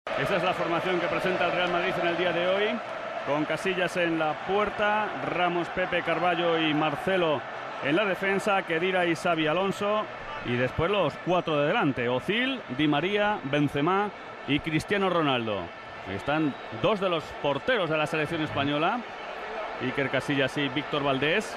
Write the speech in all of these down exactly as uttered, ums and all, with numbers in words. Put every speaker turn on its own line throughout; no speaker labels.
Esa es la formación que presenta el Real Madrid en el día de hoy, con Casillas en la puerta, Ramos, Pepe, Carballo y Marcelo en la defensa, Khedira y Xabi Alonso, y después los cuatro de delante, Özil, Di María, Benzema y Cristiano Ronaldo. Están dos de los porteros de la selección española, Iker Casillas y Víctor Valdés.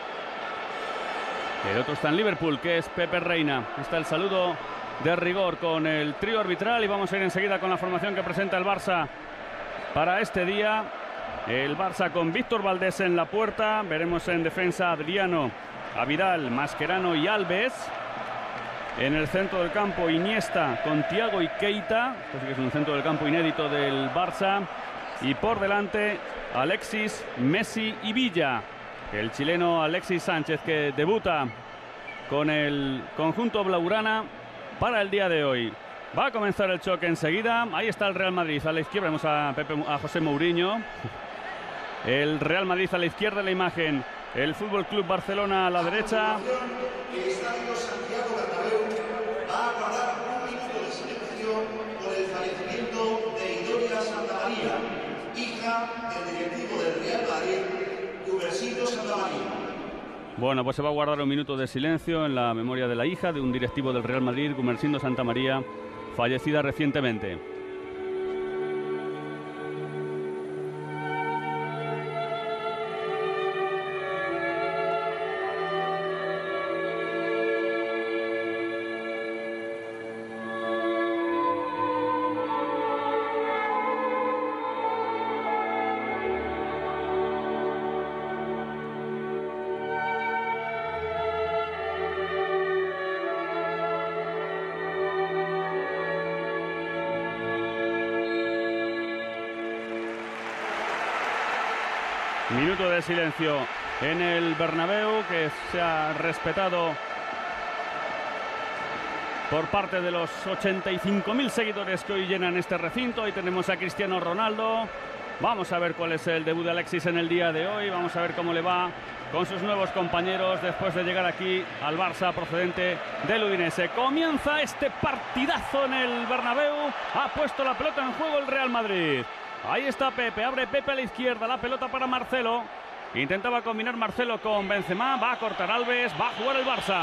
El otro está en Liverpool, que es Pepe Reina. Está el saludo de rigor con el trío arbitral y vamos a ir enseguida con la formación que presenta el Barça para este día. El Barça con Víctor Valdés en la puerta. Veremos en defensa a Adriano, a Vidal, Mascherano y Alves. En el centro del campo Iniesta con Thiago y Keita. Esto sí que es un centro del campo inédito del Barça. Y por delante Alexis, Messi y Villa. El chileno Alexis Sánchez, que debuta con el conjunto blaugrana para el día de hoy. Va a comenzar el choque enseguida. Ahí está el Real Madrid. A la izquierda vemos a, Pepe, a José Mourinho. El Real Madrid a la izquierda de la imagen. El Fútbol Club Barcelona a la derecha.
El estadio Santiago Bernabéu va a guardar un minuto de silencio por el fallecimiento de Idoia Santamaría, hija del directivo del Real Madrid, Gumersindo Santamaría.
Bueno, pues se va a guardar un minuto de silencio en la memoria de la hija de un directivo del Real Madrid, Gumersindo Santamaría, fallecida recientemente. Minuto de silencio en el Bernabéu, que se ha respetado por parte de los ochenta y cinco mil seguidores que hoy llenan este recinto. Ahí tenemos a Cristiano Ronaldo. Vamos a ver cuál es el debut de Alexis en el día de hoy. Vamos a ver cómo le va con sus nuevos compañeros después de llegar aquí al Barça procedente del Udinese. Comienza este partidazo en el Bernabéu. Ha puesto la pelota en juego el Real Madrid. Ahí está Pepe, abre Pepe a la izquierda, la pelota para Marcelo. Intentaba combinar Marcelo con Benzema, va a cortar Alves, va a jugar el Barça.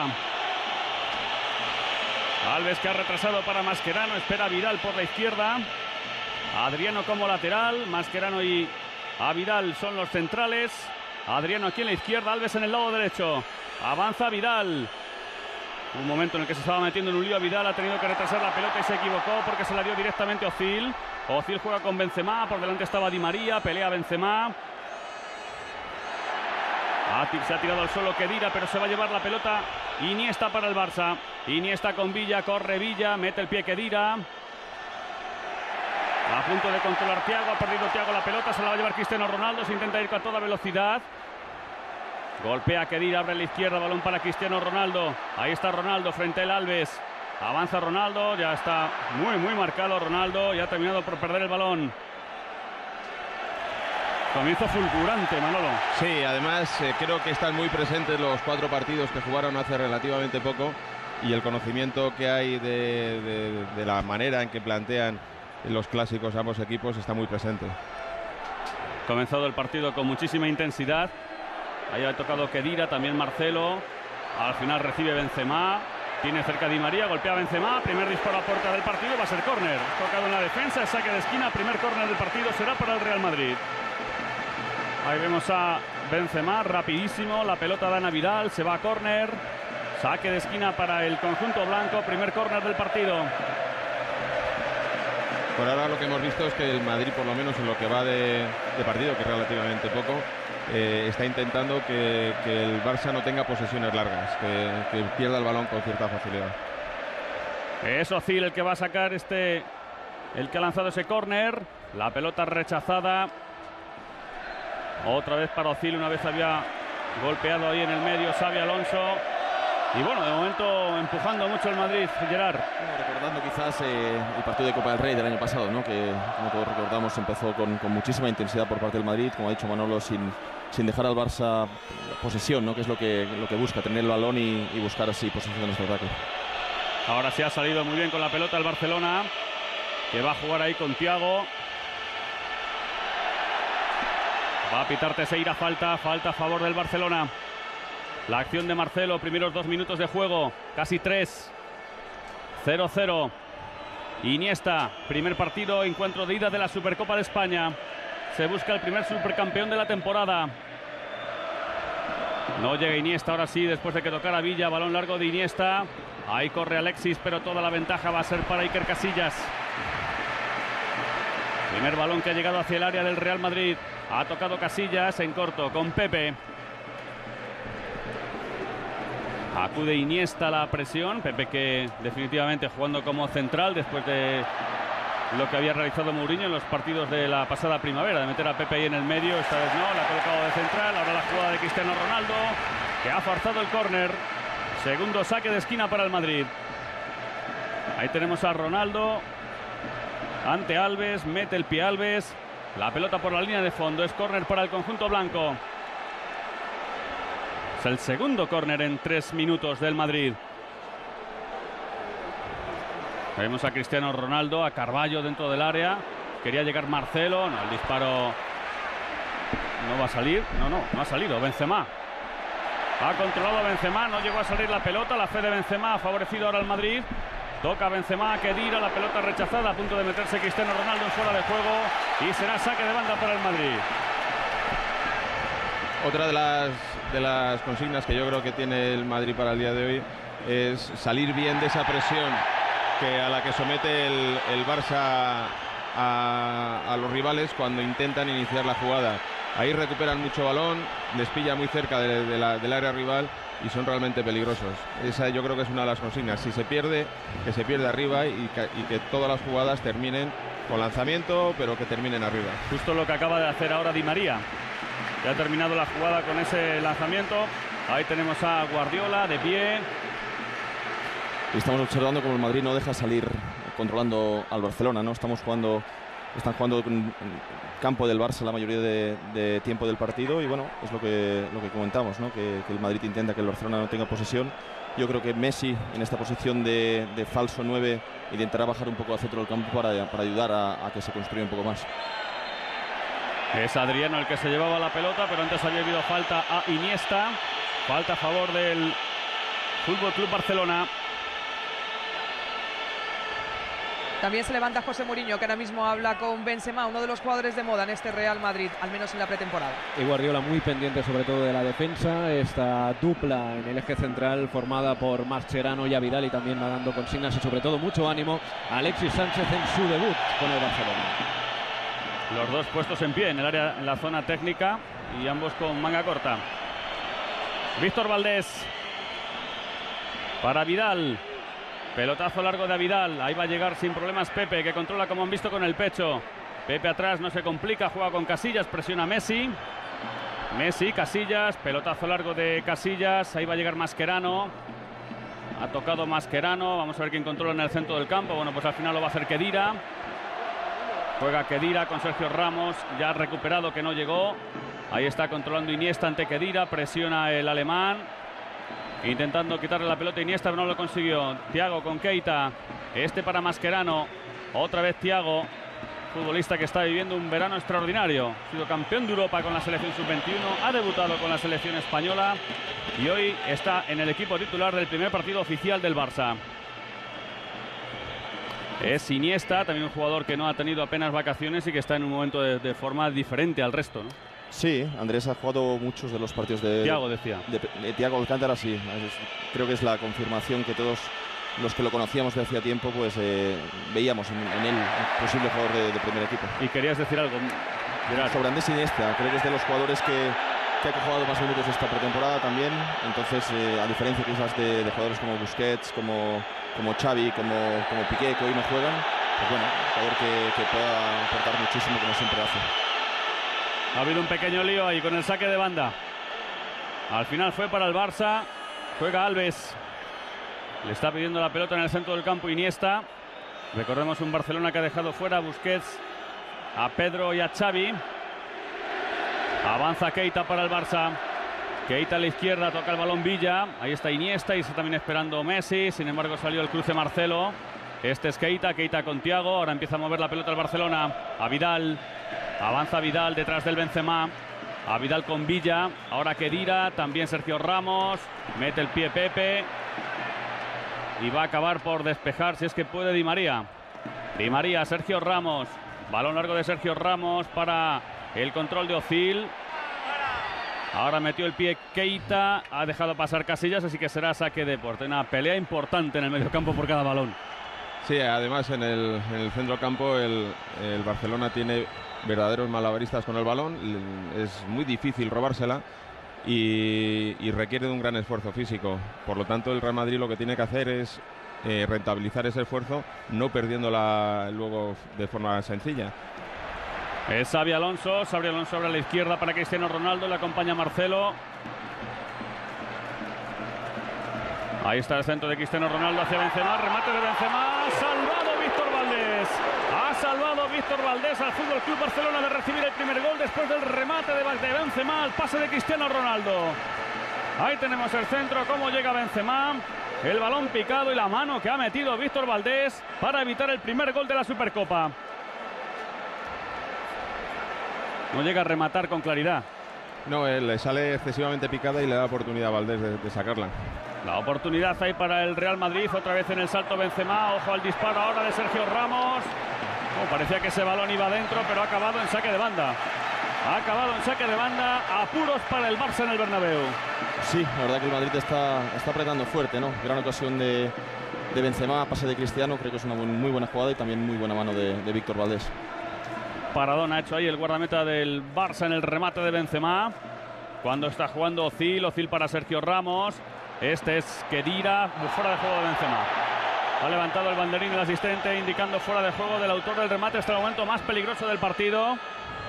Alves, que ha retrasado para Mascherano, espera a Vidal por la izquierda. Adriano como lateral, Mascherano y a Vidal son los centrales. Adriano aquí en la izquierda, Alves en el lado derecho. Avanza Vidal. Un momento en el que se estaba metiendo en un lío Vidal, ha tenido que retrasar la pelota y se equivocó porque se la dio directamente Özil. Özil juega con Benzema, por delante estaba Di María, pelea Benzema. Se ha tirado al suelo Khedira, pero se va a llevar la pelota Iniesta para el Barça. Iniesta con Villa, corre Villa, mete el pie Khedira. A punto de controlar Thiago, ha perdido Thiago la pelota, se la va a llevar Cristiano Ronaldo, se intenta ir con toda velocidad. Golpea Khedira, abre la izquierda, balón para Cristiano Ronaldo. Ahí está Ronaldo frente al Alves. Avanza Ronaldo, ya está muy muy marcado Ronaldo, ya ha terminado por perder el balón. Comienzo fulgurante, Manolo.
Sí, además eh, creo que están muy presentes los cuatro partidos que jugaron hace relativamente poco y el conocimiento que hay de, de, de la manera en que plantean los clásicos ambos equipos está muy presente.
Comenzado el partido con muchísima intensidad. Ahí ha tocado Khedira, también Marcelo. Al final recibe Benzema. Tiene cerca Di María, golpea a Benzema. Primer disparo a puerta del partido, va a ser córner. Tocado en la defensa, saque de esquina. Primer córner del partido será para el Real Madrid. Ahí vemos a Benzema, rapidísimo. La pelota da a Vidal, se va a córner. Saque de esquina para el conjunto blanco. Primer córner del partido.
Por ahora lo que hemos visto es que el Madrid, por lo menos en lo que va de, de partido, que es relativamente poco, eh, está intentando que, que el Barça no tenga posesiones largas, que, que pierda el balón con cierta facilidad.
Es Özil el que va a sacar este, el que ha lanzado ese córner. La pelota rechazada. Otra vez para Özil, una vez había golpeado ahí en el medio Xabi Alonso. Y bueno, de momento empujando mucho el Madrid, Gerard.
Bueno, recordando quizás eh, el partido de Copa del Rey del año pasado, ¿no? Que como todos recordamos empezó con, con muchísima intensidad por parte del Madrid, como ha dicho Manolo, sin, sin dejar al Barça posesión, ¿no? Que es lo que, lo que busca, tener el balón y, y buscar así posesión de nuestro ataque.
Ahora sí ha salido muy bien con la pelota el Barcelona. que va a jugar ahí con Thiago. Va a pitar Teixeira, falta, falta a favor del Barcelona. La acción de Marcelo, primeros dos minutos de juego, casi tres. cero cero. Iniesta, primer partido, encuentro de ida de la Supercopa de España. Se busca el primer supercampeón de la temporada. No llega Iniesta, ahora sí, después de que tocara Villa, balón largo de Iniesta. Ahí corre Alexis, pero toda la ventaja va a ser para Iker Casillas. Primer balón que ha llegado hacia el área del Real Madrid. Ha tocado Casillas en corto con Pepe. Acude Iniesta a la presión. Pepe, que definitivamente jugando como central después de lo que había realizado Mourinho en los partidos de la pasada primavera, de meter a Pepe ahí en el medio. Esta vez no, la ha colocado de central. Ahora la jugada de Cristiano Ronaldo, que ha forzado el córner. Segundo saque de esquina para el Madrid. Ahí tenemos a Ronaldo ante Alves, mete el pie Alves. La pelota por la línea de fondo, es córner para el conjunto blanco. Es el segundo córner en tres minutos del Madrid. Vemos a Cristiano Ronaldo, a Carballo dentro del área. Quería llegar Marcelo, no, el disparo no va a salir. No, no, no ha salido. Benzema ha controlado a Benzema, no llegó a salir la pelota. La fe de Benzema ha favorecido ahora al Madrid. Toca Benzema a Khedira, la pelota rechazada, a punto de meterse Cristiano Ronaldo en fuera de juego. Y será saque de banda para el Madrid.
Otra de las, de las consignas que yo creo que tiene el Madrid para el día de hoy es salir bien de esa presión que a la que somete el, el Barça a, a los rivales cuando intentan iniciar la jugada. Ahí recuperan mucho balón, les pilla muy cerca de, de la, del área rival y son realmente peligrosos. Esa yo creo que es una de las consignas. Si se pierde, que se pierde arriba y que, y que todas las jugadas terminen con lanzamiento, pero que terminen arriba.
Justo lo que acaba de hacer ahora Di María. Ya ha terminado la jugada con ese lanzamiento. Ahí tenemos a Guardiola de pie.
Y estamos observando como el Madrid no deja salir controlando al Barcelona, ¿no? Estamos jugando, están jugando en campo del Barça la mayoría de, de tiempo del partido y bueno, es lo que, lo que comentamos, ¿no? Que, que el Madrid intenta que el Barcelona no tenga posesión. Yo creo que Messi en esta posición de, de falso nueve intentará bajar un poco al centro del campo para, para ayudar a, a que se construya un poco más.
Es Adriano el que se llevaba la pelota, pero antes había habido falta a Iniesta. Falta a favor del Fútbol Club Barcelona.
También se levanta José Mourinho, que ahora mismo habla con Benzema, uno de los jugadores de moda en este Real Madrid, al menos en la pretemporada.
Y Guardiola muy pendiente sobre todo de la defensa, esta dupla en el eje central formada por Mascherano y a Vidal, y también va dando consignas y sobre todo mucho ánimo a Alexis Sánchez en su debut con el Barcelona.
Los dos puestos en pie en el área, en la zona técnica, y ambos con manga corta. Víctor Valdés para Vidal. Pelotazo largo de Vidal. Ahí va a llegar sin problemas Pepe, que controla como han visto con el pecho. Pepe atrás, no se complica, juega con Casillas, presiona a Messi. Messi, Casillas, pelotazo largo de Casillas. Ahí va a llegar Mascherano. Ha tocado Mascherano. Vamos a ver quién controla en el centro del campo. Bueno, pues al final lo va a hacer Khedira. Juega Khedira con Sergio Ramos. Ya ha recuperado, que no llegó. Ahí está controlando Iniesta ante Khedira. Presiona el alemán, intentando quitarle la pelota a Iniesta, pero no lo consiguió. Thiago con Keita. Este para Mascherano. Otra vez Thiago. Futbolista que está viviendo un verano extraordinario. Ha sido campeón de Europa con la selección sub veintiuno. Ha debutado con la selección española. Y hoy está en el equipo titular del primer partido oficial del Barça. Es Iniesta, también un jugador que no ha tenido apenas vacaciones y que está en un momento de, de forma diferente al resto, ¿no?
Sí, Andrés ha jugado muchos de los partidos de
Thiago, decía.
De, de Thiago Alcántara, sí. Es, creo que es la confirmación que todos los que lo conocíamos de hacía tiempo, pues eh, veíamos en, en él un posible jugador de, de primer equipo.
¿Y querías decir algo, Gerard?
Sobre Andrés Iniesta, creo que es de los jugadores que, que ha jugado más minutos esta pretemporada también. Entonces, eh, a diferencia quizás de, de jugadores como Busquets, como, como Xavi, como, como Piqué, que hoy no juegan, pues bueno, un jugador que, que pueda aportar muchísimo, como siempre hace.
Ha habido un pequeño lío ahí con el saque de banda. Al final fue para el Barça. Juega Alves. Le está pidiendo la pelota en el centro del campo Iniesta. Recordemos un Barcelona que ha dejado fuera a Busquets, a Pedro y a Xavi. Avanza Keita para el Barça. Keita a la izquierda, toca el balón Villa. Ahí está Iniesta y está también esperando Messi. Sin embargo salió el cruce Marcelo. Este es Keita, Keita con Thiago. Ahora empieza a mover la pelota el Barcelona. A Vidal. Avanza Vidal detrás del Benzema. A Vidal con Villa. Ahora Khedira. También Sergio Ramos. Mete el pie Pepe. Y va a acabar por despejar, si es que puede, Di María. Di María, Sergio Ramos. Balón largo de Sergio Ramos para el control de Özil. Ahora metió el pie Keita. Ha dejado pasar Casillas, así que será saque de puerta. Una pelea importante en el mediocampo por cada balón.
Sí, además en el, en el centro campo el, el Barcelona tiene verdaderos malabaristas con el balón. Es muy difícil robársela. Y, y requiere de un gran esfuerzo físico. Por lo tanto, el Real Madrid lo que tiene que hacer es eh, rentabilizar ese esfuerzo, no perdiéndola luego de forma sencilla.
Es Xabi Alonso, Xabi Alonso sobre la izquierda para Cristiano Ronaldo, le acompaña Marcelo. Ahí está el centro de Cristiano Ronaldo hacia Benzema, remate de Benzema, salvado Víctor Valdés. Ha salvado Víctor Valdés al Fútbol Club Barcelona de recibir el primer gol después del remate de Benzema al pase de Cristiano Ronaldo. Ahí tenemos el centro, cómo llega Benzema, el balón picado y la mano que ha metido Víctor Valdés para evitar el primer gol de la Supercopa. No llega a rematar con claridad.
No, él le sale excesivamente picada y le da oportunidad a Valdés de, de sacarla.
La oportunidad ahí para el Real Madrid, otra vez en el salto Benzema, ojo al disparo ahora de Sergio Ramos. Oh, parecía que ese balón iba dentro, pero ha acabado en saque de banda. Ha acabado en saque de banda, apuros para el Barça en el Bernabéu.
Sí, la verdad que el Madrid está, está apretando fuerte, ¿no? Gran ocasión de, de Benzema, pase de Cristiano, creo que es una muy buena jugada y también muy buena mano de, de Víctor Valdés.
Paradón ha hecho ahí el guardameta del Barça en el remate de Benzema. Cuando está jugando Özil, Özil para Sergio Ramos. Este es Khedira, fuera de juego de Benzema. Ha levantado el banderín el asistente indicando fuera de juego del autor del remate. Hasta el momento más peligroso del partido.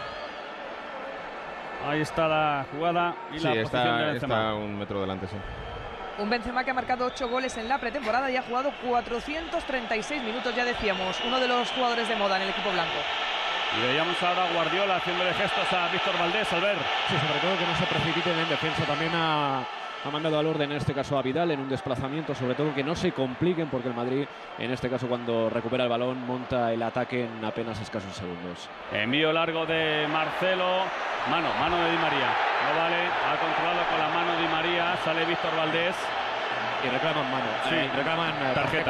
Ahí está la jugada y
sí,
la
está,
posición de Benzema.
Está un metro delante, sí.
Un Benzema que ha marcado ocho goles en la pretemporada y ha jugado cuatrocientos treinta y seis minutos, ya decíamos. Uno de los jugadores de moda en el equipo blanco.
Y veíamos ahora a Guardiola haciéndole gestos a Víctor Valdés al ver.
Sí, sobre todo que no se precipiten en defensa. También ha, ha mandado al orden, en este caso a Vidal, en un desplazamiento. Sobre todo que no se compliquen, porque el Madrid, en este caso, cuando recupera el balón, monta el ataque en apenas escasos segundos.
Envío largo de Marcelo. Mano, mano de Di María. No vale, ha controlado con la mano Di María. Sale Víctor Valdés.
Y reclaman mano.
Sí,
eh, reclaman eh,
tarjeta.
tarjeta.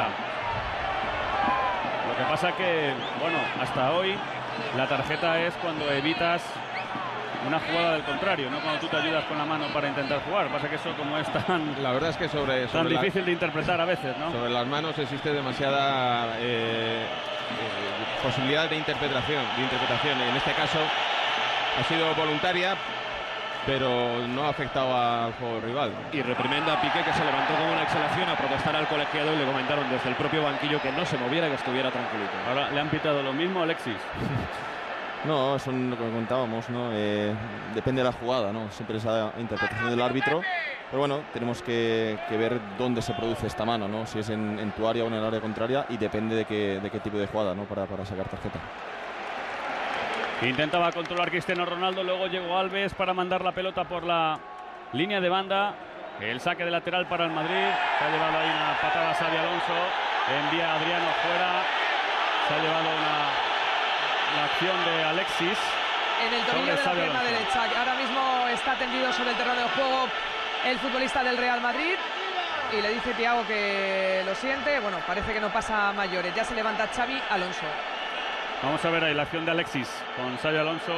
Lo que pasa que, bueno, hasta hoy la tarjeta es cuando evitas una jugada del contrario, no cuando tú te ayudas con la mano para intentar jugar. Lo que pasa que eso, como es tan,
la verdad es que sobre,
tan
sobre
difícil
la,
de interpretar a veces, ¿no?
Sobre las manos existe demasiada eh, eh, posibilidad de interpretación, de interpretación. En este caso ha sido voluntaria, pero no ha afectado al juego rival.
Y reprimenda a Piqué, que se levantó con una exhalación a protestar al colegiado, y le comentaron desde el propio banquillo que no se moviera, que estuviera tranquilito.
Ahora le han pitado lo mismo a Alexis.
No, eso es lo que contábamos, ¿no? Eh, depende de la jugada, ¿no? Siempre esa interpretación del árbitro. Pero bueno, tenemos que, que ver dónde se produce esta mano, ¿no? Si es en, en tu área o en el área contraria, y depende de qué, de qué tipo de jugada, ¿no? Para, para sacar tarjeta.
Intentaba controlar Cristiano Ronaldo, luego llegó Alves para mandar la pelota por la línea de banda. El saque de lateral para el Madrid. Se ha llevado ahí una patada a Xabi Alonso. Envía a Adriano fuera. Se ha llevado una, una acción de Alexis.
En el tobillo de la
Xabi
pierna
Alonso.
derecha. Ahora mismo está tendido sobre el terreno de juego el futbolista del Real Madrid. Y le dice Thiago que lo siente. Bueno, parece que no pasa a mayores. Ya se levanta Xabi Alonso.
Vamos a ver ahí la acción de Alexis con Xabi Alonso.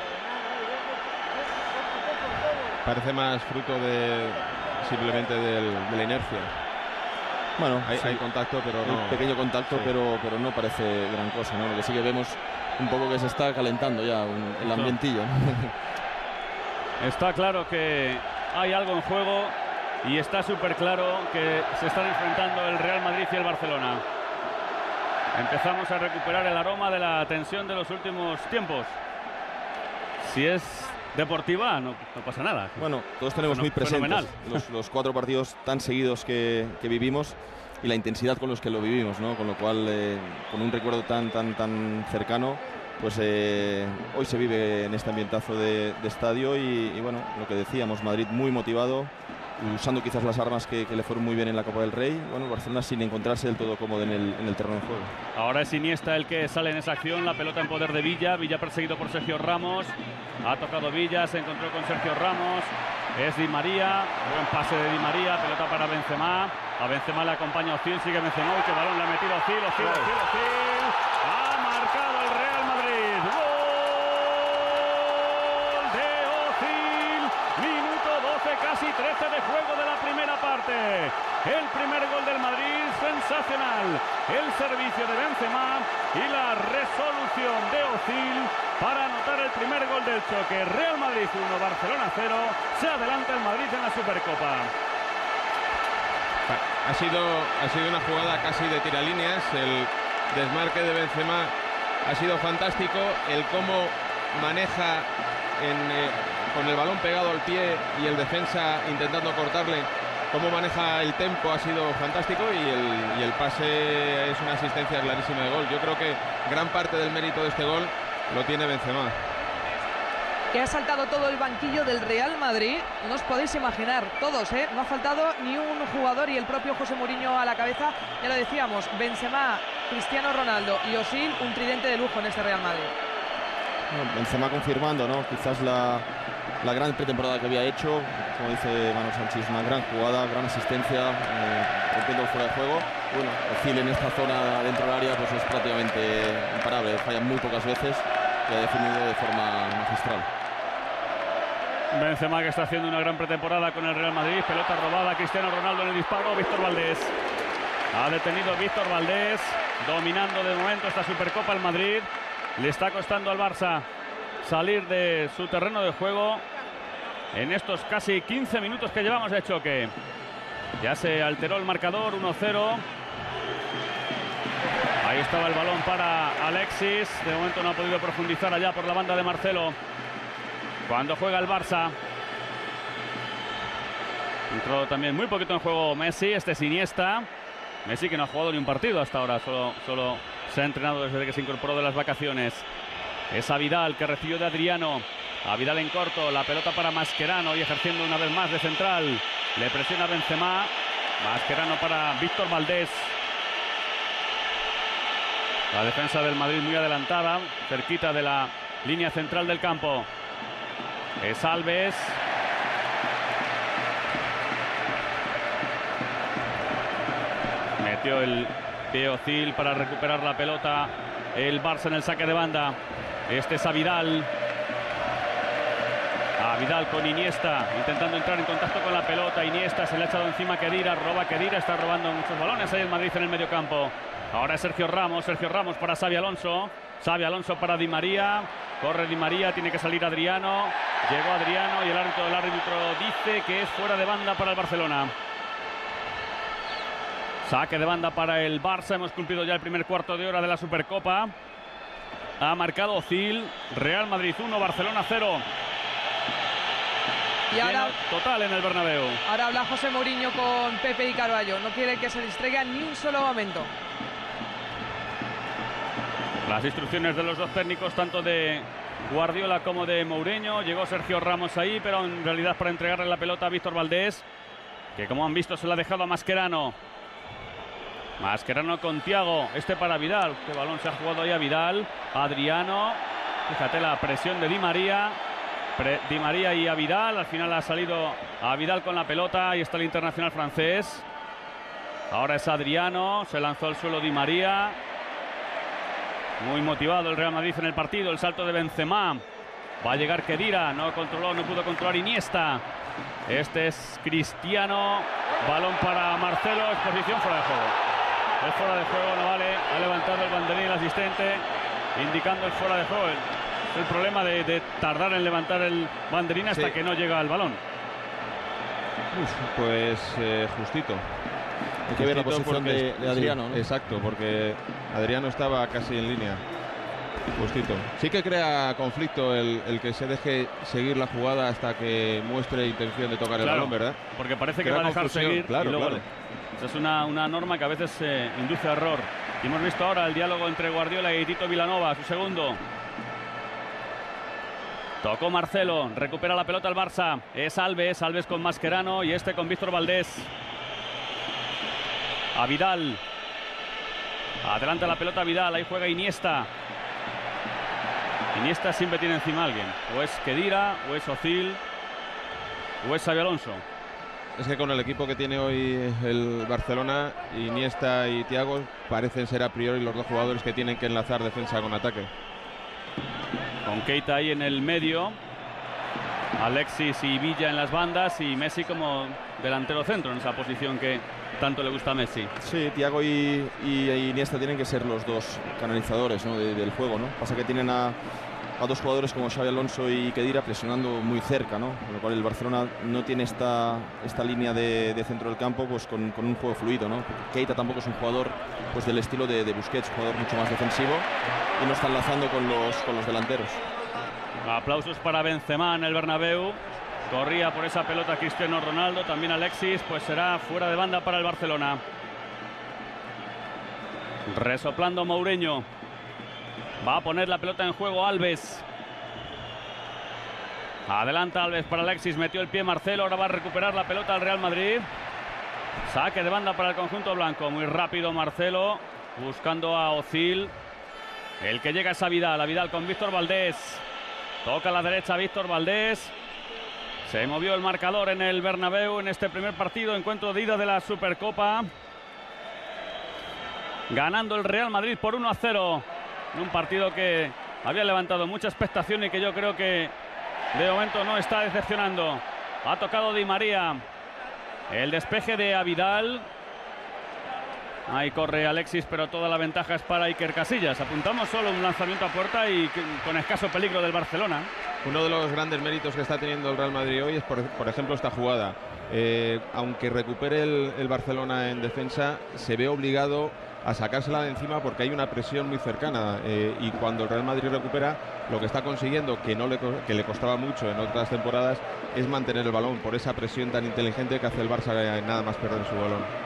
Parece más fruto de simplemente del, de la inercia.
Bueno,
Hay,
sí,
hay contacto, pero no.
un pequeño contacto,
Sí.
pero, pero no parece gran cosa, ¿no? Lo que sí que vemos un poco que se está calentando ya un, el ambientillo.
Está claro que hay algo en juego y está súper claro que se están enfrentando el Real Madrid y el Barcelona. Empezamos a recuperar el aroma de la tensión de los últimos tiempos. Si es deportiva, no, no pasa nada.
Bueno, todos tenemos
Feno-
muy presentes
fenomenal.
los, los cuatro partidos tan seguidos que, que vivimos y la intensidad con los que lo vivimos, ¿no? Con lo cual, eh, con un recuerdo tan, tan, tan cercano, pues eh, hoy se vive en este ambientazo de, de estadio y, y bueno, lo que decíamos, Madrid muy motivado, usando quizás las armas que, que le fueron muy bien en la Copa del Rey. Bueno, Barcelona sin encontrarse del todo cómodo en el, en el terreno de juego.
Ahora es Iniesta el que sale en esa acción, la pelota en poder de Villa, Villa perseguido por Sergio Ramos, ha tocado Villa, se encontró con Sergio Ramos, es Di María, buen pase de Di María, pelota para Benzema, a Benzema le acompaña Ozil, sigue Benzema, y que balón le ha metido Ozil, Ozil, Ozil, Ozil, ha marcado el Real Madrid, gol de Ozil, minuto doce, casi trece de juego de la primera parte, el primer gol del Madrid, sensacional, el servicio de Benzema y la resolución de Ozil para anotar el primer gol del choque. Real Madrid uno, Barcelona cero, se adelanta el Madrid en la Supercopa.
Ha sido, ha sido una jugada casi de tiralíneas, el desmarque de Benzema ha sido fantástico, el cómo maneja en, eh, con el balón pegado al pie y el defensa intentando cortarle, cómo maneja el tempo ha sido fantástico, y el, y el pase es una asistencia clarísima de gol. Yo creo que gran parte del mérito de este gol lo tiene Benzema,
que ha saltado todo el banquillo del Real Madrid. No os podéis imaginar, todos, ¿eh? No ha faltado ni un jugador, y el propio José Mourinho a la cabeza. Ya lo decíamos, Benzema, Cristiano Ronaldo y Ozil, un tridente de lujo en este Real Madrid.
Bueno, Benzema confirmando, ¿no? Quizás la, la gran pretemporada que había hecho, como dice Manu Sánchez, una gran jugada, gran asistencia, eh, rompiendo el fuera de juego. Bueno, Ozil en esta zona dentro del área pues es prácticamente imparable, falla muy pocas veces, que ha definido de forma magistral.
Benzema, que está haciendo una gran pretemporada con el Real Madrid, pelota robada, Cristiano Ronaldo en el disparo, Víctor Valdés. Ha detenido Víctor Valdés, dominando de momento esta Supercopa el Madrid. Le está costando al Barça salir de su terreno de juego en estos casi quince minutos que llevamos de choque. Ya se alteró el marcador, uno cero. Ahí estaba el balón para Alexis, de momento no ha podido profundizar allá por la banda de Marcelo. Cuando juega el Barça, entró también muy poquito en juego Messi, este es Iniesta. Messi, que no ha jugado ni un partido hasta ahora, solo, solo se ha entrenado desde que se incorporó de las vacaciones. Es a Vidal, que recibió de Adriano. A Vidal en corto, la pelota para Mascherano y ejerciendo una vez más de central. Le presiona Benzema. Mascherano para Víctor Valdés. La defensa del Madrid muy adelantada, cerquita de la línea central del campo. Es Alves. Metió el pie Ozil para recuperar la pelota el Barça en el saque de banda. Este es a Vidal. A Vidal con Iniesta, intentando entrar en contacto con la pelota. Iniesta se le ha echado encima Khedira, roba Khedira, está robando muchos balones ahí el Madrid en el medio campo. Ahora es Sergio Ramos, Sergio Ramos para Xabi Alonso. Xabi Alonso para Di María. Corre Di María, tiene que salir Adriano. Llegó Adriano y el árbitro, el árbitro dice que es fuera de banda para el Barcelona. Saque de banda para el Barça. Hemos cumplido ya el primer cuarto de hora de la Supercopa. Ha marcado Ozil. Real Madrid uno, Barcelona cero.
Y ahora,
total en el Bernabéu.
Ahora habla José Mourinho con Pepe y Carvalho. No quiere que se distraiga ni un solo momento.
Las instrucciones de los dos técnicos, tanto de Guardiola como de Mourinho. Llegó Sergio Ramos ahí, pero en realidad para entregarle la pelota a Víctor Valdés, que como han visto se la ha dejado a Mascherano. Mascherano con Thiago, este para Vidal. Este balón se ha jugado ahí a Vidal. Adriano. Fíjate la presión de Di María. Pre Di María y a Vidal. Al final ha salido a Vidal con la pelota. Ahí está el internacional francés. Ahora es Adriano. Se lanzó al suelo Di María. Muy motivado el Real Madrid en el partido. El salto de Benzema. Va a llegar Khedira. No controló, no pudo controlar Iniesta. Este es Cristiano. Balón para Marcelo. Exposición fuera de juego. Es fuera de juego, no vale. Ha levantado el banderín el asistente, indicando el fuera de juego. El, el problema de, de tardar en levantar el banderín hasta sí. que no llega al balón.
Uf, pues eh, justito.
Hay que ver la posición
porque,
de, de Adriano,
sí,
¿no?
Exacto, porque Adriano estaba casi en línea. Justito. Sí que crea conflicto el, el que se deje seguir la jugada hasta que muestre intención de tocar el
claro,
balón, ¿verdad?
Porque parece que
crea
va a dejar seguir.
Claro,
y luego
claro.
Esa es una, una norma que a veces eh, induce a error. Y hemos visto ahora el diálogo entre Guardiola y Tito Vilanova, su segundo. Tocó Marcelo, recupera la pelota el Barça. Es Alves, Alves con Mascherano y este con Víctor Valdés. A Vidal. Adelanta la pelota Vidal, ahí juega Iniesta. Iniesta siempre tiene encima a alguien. O es Khedira, o es Özil, o es Xabi Alonso.
Es que con el equipo que tiene hoy el Barcelona, Iniesta y Thiago parecen ser a priori los dos jugadores que tienen que enlazar defensa con ataque.
Con Keita ahí en el medio, Alexis y Villa en las bandas y Messi como delantero centro en esa posición que tanto le gusta a Messi.
Sí, Thiago y, y, y Iniesta tienen que ser los dos canalizadores, ¿no? de, del juego, ¿no? Pasa que tienen a, a dos jugadores como Xabi Alonso y Khedira presionando muy cerca, ¿no? Con lo cual el Barcelona no tiene esta, esta línea de, de centro del campo pues con, con un juego fluido, ¿no? Porque Keita tampoco es un jugador pues del estilo de, de Busquets, un jugador mucho más defensivo y no está enlazando con los, con los delanteros.
Aplausos para Benzema en el Bernabéu. Corría por esa pelota Cristiano Ronaldo, también Alexis, pues será fuera de banda para el Barcelona. Resoplando Mourinho. Va a poner la pelota en juego Alves. Adelanta Alves para Alexis, metió el pie Marcelo, ahora va a recuperar la pelota al Real Madrid. Saque de banda para el conjunto blanco, muy rápido Marcelo, buscando a Özil. El que llega es a Vidal, a Vidal con Víctor Valdés. Toca a la derecha Víctor Valdés. Se movió el marcador en el Bernabéu en este primer partido, encuentro de ida de la Supercopa. Ganando el Real Madrid por uno a cero. En un partido que había levantado mucha expectación y que yo creo que de momento no está decepcionando. Ha tocado Di María. El despeje de Vidal. Ahí corre Alexis, pero toda la ventaja es para Iker Casillas. Apuntamos solo un lanzamiento a puerta y con escaso peligro del Barcelona.
Uno de los grandes méritos que está teniendo el Real Madrid hoy es, por, por ejemplo, esta jugada. Eh, aunque recupere el, el Barcelona en defensa, se ve obligado a sacársela de encima porque hay una presión muy cercana. Eh, y cuando el Real Madrid recupera, lo que está consiguiendo, que, no le, que le costaba mucho en otras temporadas, es mantener el balón por esa presión tan inteligente que hace el Barça nada más perder su balón.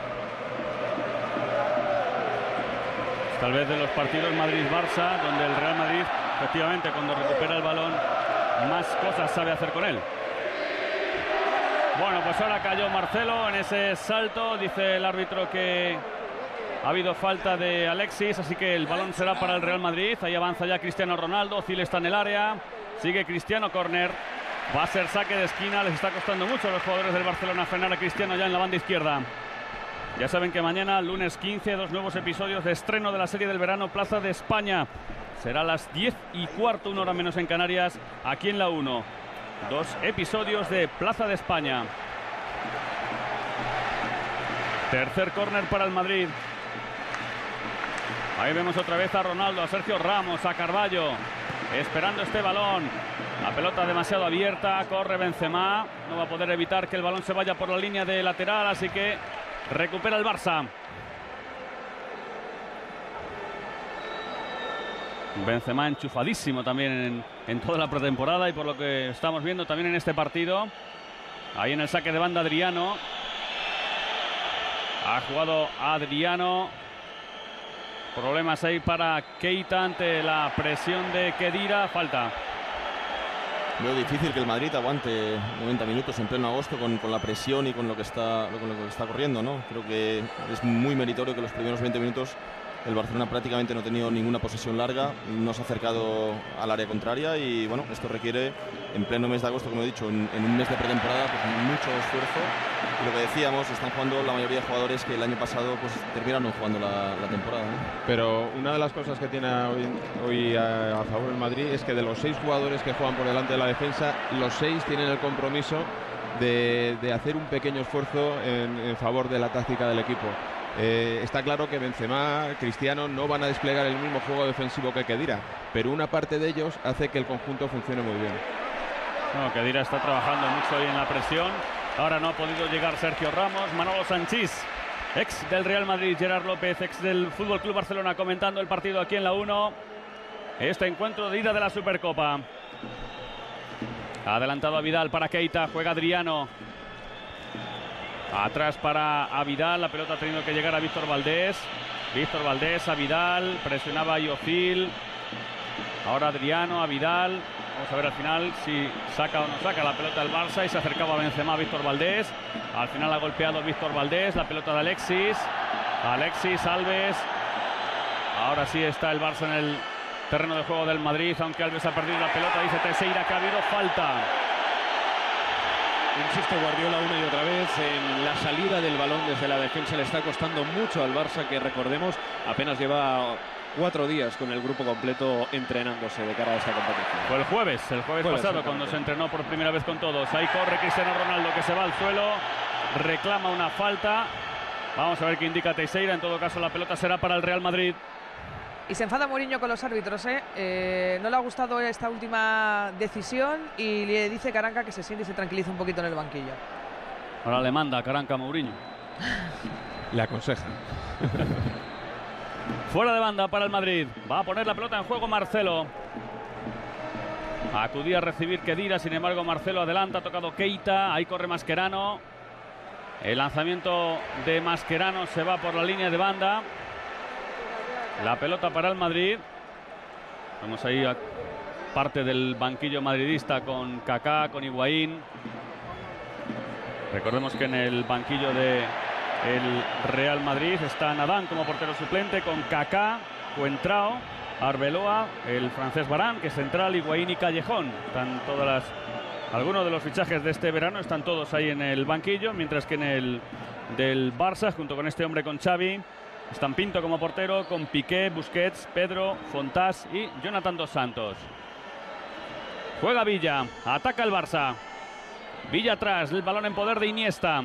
Tal vez de los partidos Madrid-Barça, donde el Real Madrid, efectivamente, cuando recupera el balón, más cosas sabe hacer con él. Bueno, pues ahora cayó Marcelo en ese salto. Dice el árbitro que ha habido falta de Alexis, así que el balón será para el Real Madrid. Ahí avanza ya Cristiano Ronaldo, Özil está en el área. Sigue Cristiano, córner. Va a ser saque de esquina, les está costando mucho a los jugadores del Barcelona frenar a Cristiano ya en la banda izquierda. Ya saben que mañana, lunes quince, dos nuevos episodios de estreno de la serie del verano Plaza de España. Será a las diez y cuarto, una hora menos en Canarias, aquí en la uno. Dos episodios de Plaza de España. Tercer córner para el Madrid. Ahí vemos otra vez a Ronaldo, a Sergio Ramos, a Carballo, esperando este balón. La pelota demasiado abierta, corre Benzema. No va a poder evitar que el balón se vaya por la línea de lateral, así que recupera el Barça. Benzema enchufadísimo también en, en toda la pretemporada y por lo que estamos viendo también en este partido. Ahí en el saque de banda Adriano. Ha jugado Adriano. Problemas ahí para Keita ante la presión de Khedira. Falta.
Veo difícil que el Madrid aguante noventa minutos en pleno agosto con, con la presión y con lo que está con lo que está corriendo, ¿no? Creo que es muy meritorio que los primeros veinte minutos el Barcelona prácticamente no ha tenido ninguna posesión larga, no se ha acercado al área contraria y bueno, esto requiere en pleno mes de agosto, como he dicho, en, en un mes de pretemporada, pues mucho esfuerzo. Y lo que decíamos, están jugando la mayoría de jugadores que el año pasado pues terminaron jugando la, la temporada, ¿no?
Pero una de las cosas que tiene hoy, hoy a, a favor el Madrid es que de los seis jugadores que juegan por delante de la defensa, los seis tienen el compromiso de, de hacer un pequeño esfuerzo en, en favor de la táctica del equipo. Eh, está claro que Benzema, Cristiano no van a desplegar el mismo juego defensivo que Khedira, pero una parte de ellos hace que el conjunto funcione muy bien.
No, Khedira está trabajando mucho ahí en la presión. Ahora no ha podido llegar Sergio Ramos. Manolo Sanchís, ex del Real Madrid, Gerard López, ex del Fútbol Club Barcelona, comentando el partido aquí en la uno. Este encuentro de ida de la Supercopa. Adelantado a Vidal para Keita, juega Adriano. Atrás para a Vidal, la pelota ha tenido que llegar a Víctor Valdés. Víctor Valdés a Vidal, presionaba a Özil. Ahora Adriano a Vidal. Vamos a ver al final si saca o no saca la pelota del Barça, y se acercaba a Benzema Víctor Valdés. Al final ha golpeado Víctor Valdés, la pelota de Alexis. Alexis, Alves. Ahora sí está el Barça en el terreno de juego del Madrid, aunque Alves ha perdido la pelota. Dice Teixeira que ha habido falta.
Insiste Guardiola una y otra vez en la salida del balón desde la defensa. Le está costando mucho al Barça, que recordemos apenas lleva cuatro días con el grupo completo entrenándose de cara a esta competición.
Fue el jueves, el jueves, jueves pasado cuando se entrenó por primera vez con todos. Ahí corre Cristiano Ronaldo, que se va al suelo, reclama una falta. Vamos a ver qué indica Teixeira. En todo caso, la pelota será para el Real Madrid.
Y se enfada Mourinho con los árbitros, ¿eh? Eh, no le ha gustado esta última decisión y le dice Caranca que se siente y se tranquiliza un poquito en el banquillo.
Ahora le manda a Caranca a Mourinho.
Le aconseja.
Fuera de banda para el Madrid. Va a poner la pelota en juego Marcelo. Acudía a recibir Khedira, sin embargo Marcelo adelanta, ha tocado Keita, ahí corre Mascherano. El lanzamiento de Mascherano se va por la línea de banda. La pelota para el Madrid. Vamos ahí a parte del banquillo madridista con Kaká, con Higuaín. Recordemos que en el banquillo de el Real Madrid está Nadán como portero suplente, con Kaká, Coentrao, Arbeloa, el francés Varane, que es central, Higuaín y Callejón. Están todas las... Algunos de los fichajes de este verano están todos ahí en el banquillo, mientras que en el del Barça, junto con este hombre, con Xavi, están Pinto como portero, con Piqué, Busquets, Pedro, Fontás y Jonathan Dos Santos. Juega Villa, ataca el Barça. Villa atrás, el balón en poder de Iniesta.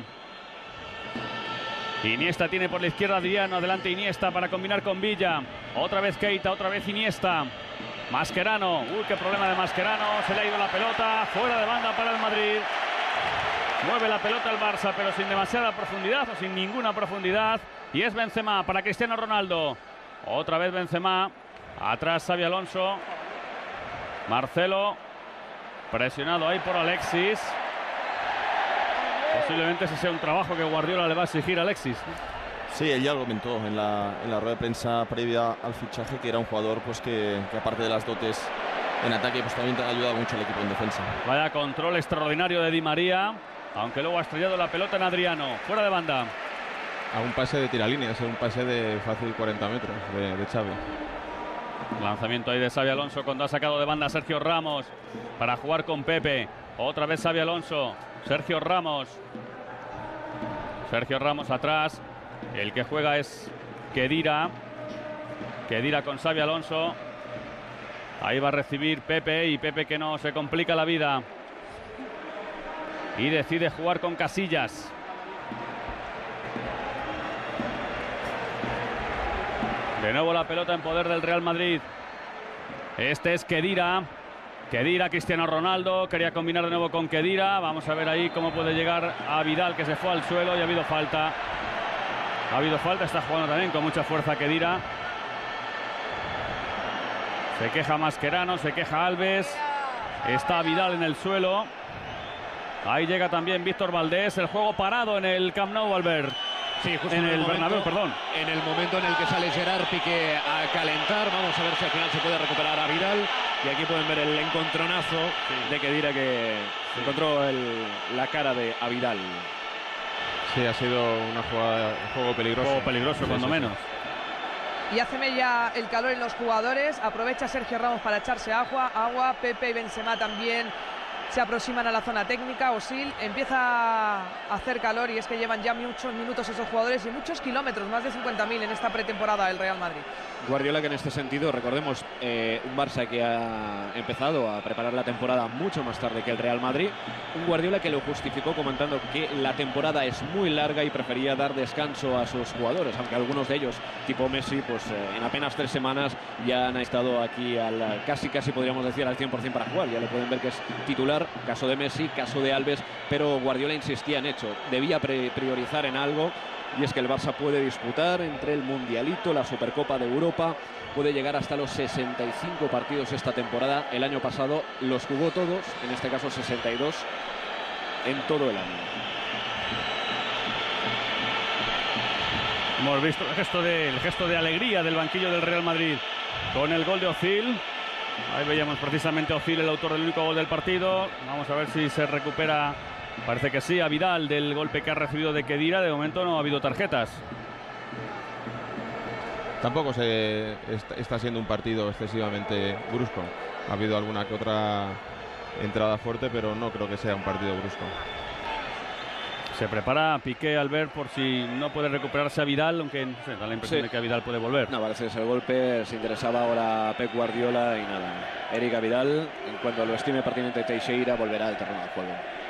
Iniesta tiene por la izquierda a Adriano, adelante Iniesta para combinar con Villa. Otra vez Keita, otra vez Iniesta. Mascherano, uy, qué problema de Mascherano, se le ha ido la pelota, fuera de banda para el Madrid. Mueve la pelota el Barça, pero sin demasiada profundidad o sin ninguna profundidad. Y es Benzema para Cristiano Ronaldo. Otra vez Benzema. Atrás Xabi Alonso. Marcelo. Presionado ahí por Alexis. Posiblemente ese sea un trabajo que Guardiola le va a exigir a Alexis.
Sí, él ya lo comentó en la, en la rueda de prensa previa al fichaje, que era un jugador pues que, que aparte de las dotes en ataque, pues también ha ayudado mucho al equipo en defensa.
Vaya control extraordinario de Di María, aunque luego ha estrellado la pelota en Adriano. Fuera de banda.
A un pase de tiralíneas, un pase de fácil cuarenta metros de, de Xavi.
Lanzamiento ahí de Xabi Alonso cuando ha sacado de banda a Sergio Ramos para jugar con Pepe. Otra vez Xabi Alonso. Sergio Ramos. Sergio Ramos atrás. El que juega es Khedira. Khedira con Xabi Alonso. Ahí va a recibir Pepe, y Pepe que no se complica la vida. Y decide jugar con Casillas. De nuevo la pelota en poder del Real Madrid. Este es Khedira. Khedira, Cristiano Ronaldo. Quería combinar de nuevo con Khedira. Vamos a ver ahí cómo puede llegar a Vidal, que se fue al suelo, y ha habido falta. Ha habido falta. Está jugando también con mucha fuerza Khedira. Se queja Mascherano, se queja Alves. Está Vidal en el suelo. Ahí llega también Víctor Valdés. El juego parado en el Camp Nou, Albert.
Sí, justo
en,
en el,
el
momento,
Bernabéu, perdón.
En el momento en el que sale Gerard Piqué a calentar, vamos a ver si al final se puede recuperar a Vidal. Y aquí pueden ver el encontronazo sí. de Khedira, que sí. encontró el, la cara de a Vidal.
Sí, ha sido una jugada, un juego peligroso.
Juego peligroso, sí, cuando sí, menos.
Sí. Y hace mella el calor en los jugadores. Aprovecha Sergio Ramos para echarse agua. Agua, Pepe y Benzema también se aproximan a la zona técnica. Osil empieza a hacer calor, y es que llevan ya muchos minutos esos jugadores y muchos kilómetros, más de cincuenta mil en esta pretemporada del Real Madrid.
Guardiola, que en este sentido, recordemos, eh, un Barça que ha empezado a preparar la temporada mucho más tarde que el Real Madrid. Un Guardiola que lo justificó comentando que la temporada es muy larga y prefería dar descanso a sus jugadores, aunque algunos de ellos, tipo Messi, pues eh, en apenas tres semanas ya han estado aquí al casi, casi podríamos decir al cien por cien para jugar. Ya le pueden ver que es titular, caso de Messi, caso de Alves, pero Guardiola insistía en hecho, debía priorizar en algo. Y es que el Barça puede disputar entre el Mundialito, la Supercopa de Europa, puede llegar hasta los sesenta y cinco partidos esta temporada. El año pasado los jugó todos, en este caso sesenta y dos en todo el año.
Hemos visto el gesto de, el gesto de alegría del banquillo del Real Madrid con el gol de Özil. Ahí veíamos precisamente a Özil, el autor del único gol del partido. Vamos a ver si se recupera. Parece que sí, a Vidal del golpe que ha recibido de Khedira. De momento no ha habido tarjetas.
Tampoco se está, está siendo un partido excesivamente brusco. Ha habido alguna que otra entrada fuerte, pero no creo que sea un partido brusco.
Se prepara Piqué, Albert, por si no puede recuperarse a Vidal, aunque no sé, da la impresión
Sí.
de que a Vidal puede volver.
No, parece que el golpe se interesaba ahora Pep Guardiola y nada. Eric Vidal, en cuanto lo estime pertinente Teixeira, volverá al terreno de juego.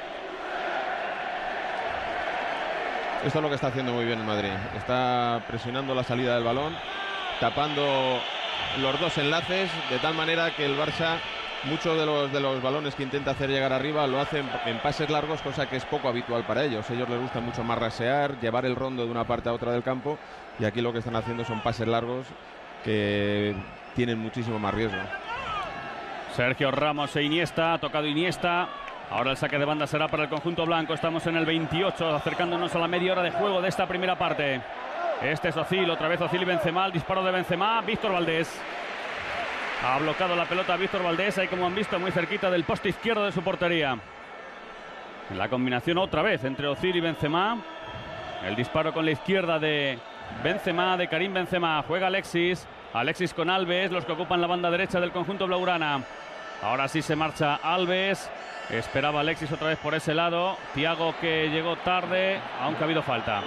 Esto es lo que está haciendo muy bien el Madrid. Está presionando la salida del balón, tapando los dos enlaces, de tal manera que el Barça, muchos de los, de los balones que intenta hacer llegar arriba, lo hacen en pases largos, cosa que es poco habitual para ellos. A ellos les gusta mucho más rasear, llevar el rondo de una parte a otra del campo, y aquí lo que están haciendo son pases largos que tienen muchísimo más riesgo.
Sergio Ramos e Iniesta, ha tocado Iniesta. Ahora el saque de banda será para el conjunto blanco. Estamos en el veintiocho, acercándonos a la media hora de juego de esta primera parte. Este es Özil, otra vez Özil y Benzema. El disparo de Benzema, Víctor Valdés. Ha bloqueado la pelota Víctor Valdés, ahí como han visto, muy cerquita del poste izquierdo de su portería. La combinación otra vez entre Özil y Benzema. El disparo con la izquierda de Benzema, de Karim Benzema. Juega Alexis, Alexis con Alves, los que ocupan la banda derecha del conjunto blaugrana. Ahora sí se marcha Alves. Esperaba Alexis otra vez por ese lado. Thiago, que llegó tarde, aunque ha habido falta.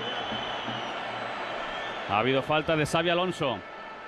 Ha habido falta de Xabi Alonso.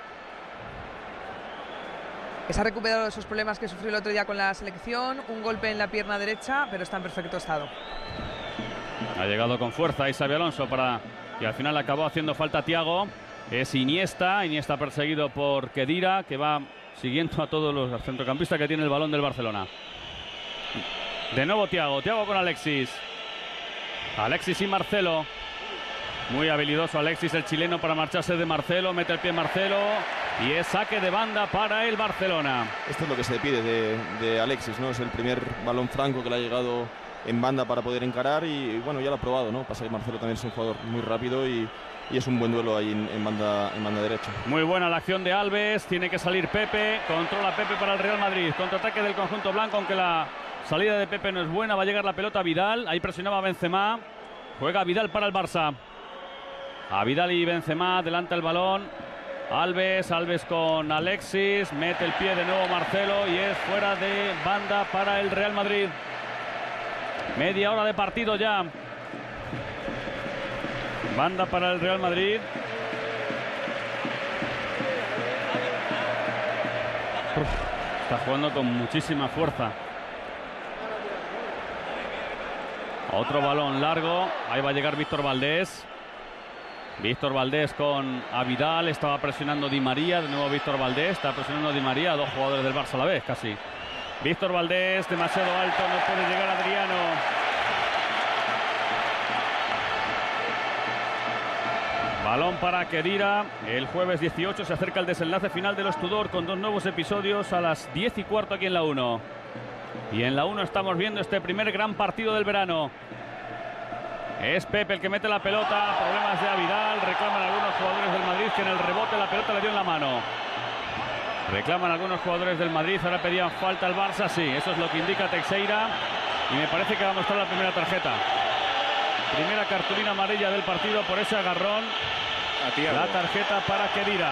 Que se ha recuperado de esos problemas que sufrió el otro día con la selección. Un golpe en la pierna derecha, pero está en perfecto estado.
Ha llegado con fuerza ahí Xabi Alonso para... y al final acabó haciendo falta Thiago. Es Iniesta. Iniesta perseguido por Khedira, que va siguiendo a todos los centrocampistas que tiene el balón del Barcelona. De nuevo Thiago. Thiago con Alexis. Alexis y Marcelo. Muy habilidoso Alexis, el chileno, para marcharse de Marcelo. Mete el pie Marcelo. Y es saque de banda para el Barcelona.
Esto es lo que se pide de, de Alexis, ¿no? Es el primer balón franco que le ha llegado en banda para poder encarar y, bueno, ya lo ha probado, ¿no? Pasa que Marcelo también es un jugador muy rápido y, y es un buen duelo ahí en, en, banda, en banda derecha.
Muy buena la acción de Alves. Tiene que salir Pepe. Controla Pepe para el Real Madrid. Contraataque del conjunto blanco, aunque la salida de Pepe no es buena. Va a llegar la pelota a Vidal. Ahí presionaba Benzema. Juega Vidal para el Barça. A Vidal y Benzema, adelanta el balón. Alves, Alves con Alexis. Mete el pie de nuevo Marcelo y es fuera de banda para el Real Madrid. Media hora de partido ya. Banda para el Real Madrid. Está jugando con muchísima fuerza. Otro balón largo. Ahí va a llegar Víctor Valdés. Víctor Valdés con Vidal. Estaba presionando Di María. De nuevo Víctor Valdés. Está presionando Di María. Dos jugadores del Barça a la vez, casi. Víctor Valdés, demasiado alto. No puede llegar Adriano. Balón para Khedira. El jueves dieciocho se acerca el desenlace final de los Tudor, con dos nuevos episodios a las diez y cuarto aquí en la uno. Y en la uno estamos viendo este primer gran partido del verano. Es Pepe el que mete la pelota. Problemas de Vidal. Reclaman algunos jugadores del Madrid que en el rebote la pelota le dio en la mano. Reclaman algunos jugadores del Madrid. Ahora pedían falta al Barça. Sí, eso es lo que indica Teixeira. Y me parece que va a mostrar la primera tarjeta. Primera cartulina amarilla del partido por ese agarrón. La tarjeta para Khedira.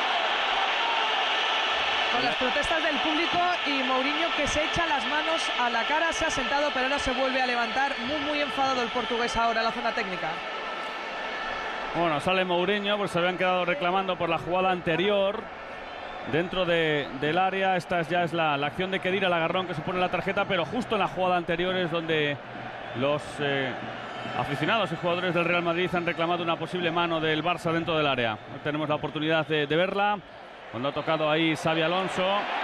Con las protestas del público y Mourinho, que se echa las manos a la cara, se ha sentado pero ahora se vuelve a levantar. Muy muy enfadado el portugués ahora en la zona técnica.
Bueno, sale Mourinho, pues se habían quedado reclamando por la jugada anterior dentro de, del área. Esta ya es la, la acción de Khedira, el agarrón que supone la tarjeta, pero justo en la jugada anterior es donde los eh, aficionados y jugadores del Real Madrid han reclamado una posible mano del Barça dentro del área. Tenemos la oportunidad de, de verla. Cuando ha tocado ahí Xabi Alonso.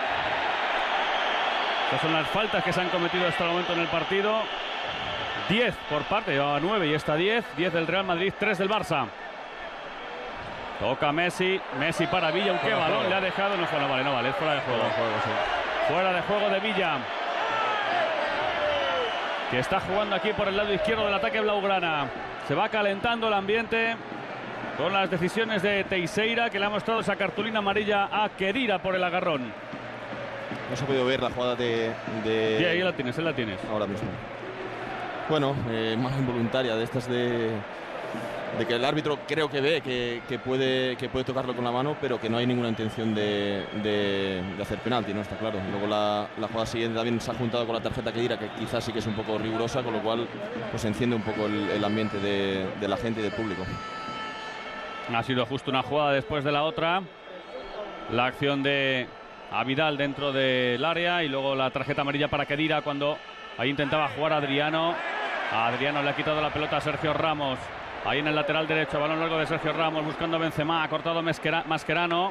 Estas son las faltas que se han cometido hasta el momento en el partido. diez por parte, llevaba nueve y está diez. diez del Real Madrid, tres del Barça. Toca Messi. Messi para Villa. Un qué balón le ha dejado. No, no vale, no vale. Es fuera de juego.
juego sí.
Fuera de juego de Villa, que está jugando aquí por el lado izquierdo del ataque blaugrana. Se va calentando el ambiente con las decisiones de Teixeira, que le ha mostrado esa cartulina amarilla a Khedira por el agarrón.
no se ha podido ver la jugada de... de...
Sí, ahí la tienes, ahí la tienes.
Ahora mismo. Bueno, eh, mano involuntaria de estas de... de que el árbitro creo que ve que, que, puede, que puede tocarlo con la mano, pero que no hay ninguna intención de, de, de hacer penalti, ¿no? Está claro. Luego la, la jugada siguiente también se ha juntado con la tarjeta que dirá, que quizás sí que es un poco rigurosa, con lo cual pues enciende un poco el, el ambiente de, de la gente y del público.
Ha sido justo una jugada después de la otra. La acción de Vidal dentro del área y luego la tarjeta amarilla para Khedira cuando ahí intentaba jugar Adriano. A Adriano le ha quitado la pelota a Sergio Ramos. Ahí en el lateral derecho, balón largo de Sergio Ramos buscando a Benzema, ha cortado Mascherano.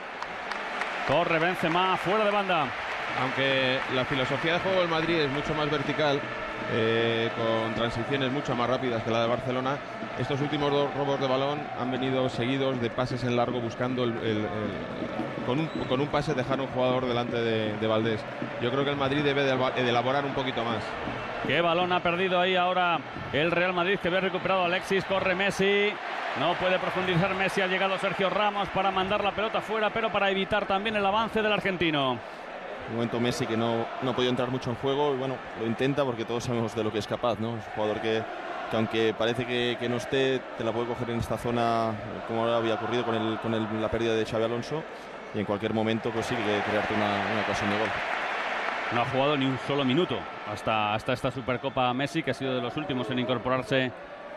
Corre Benzema, fuera de banda.
Aunque la filosofía de juego del Madrid es mucho más vertical, eh, con transiciones mucho más rápidas que la de Barcelona, estos últimos dos robos de balón han venido seguidos de pases en largo buscando el, el, el, con, un, con un pase dejar un jugador delante de, de Valdés. Yo creo que el Madrid debe de, de elaborar un poquito más.
Qué balón ha perdido ahí ahora el Real Madrid, que ve recuperado Alexis, corre Messi, no puede profundizar Messi, ha llegado Sergio Ramos para mandar la pelota fuera, pero para evitar también el avance del argentino.
Un momento Messi que no, no ha podido entrar mucho en juego y bueno, lo intenta porque todos sabemos de lo que es capaz, ¿no? Es un jugador que, que aunque parece que, que no esté, te la puede coger en esta zona, como ahora había ocurrido con, el, con el, la pérdida de Xabi Alonso, y en cualquier momento consigue crearte una, una ocasión de gol.
No ha jugado ni un solo minuto hasta, hasta esta Supercopa Messi, que ha sido de los últimos en incorporarse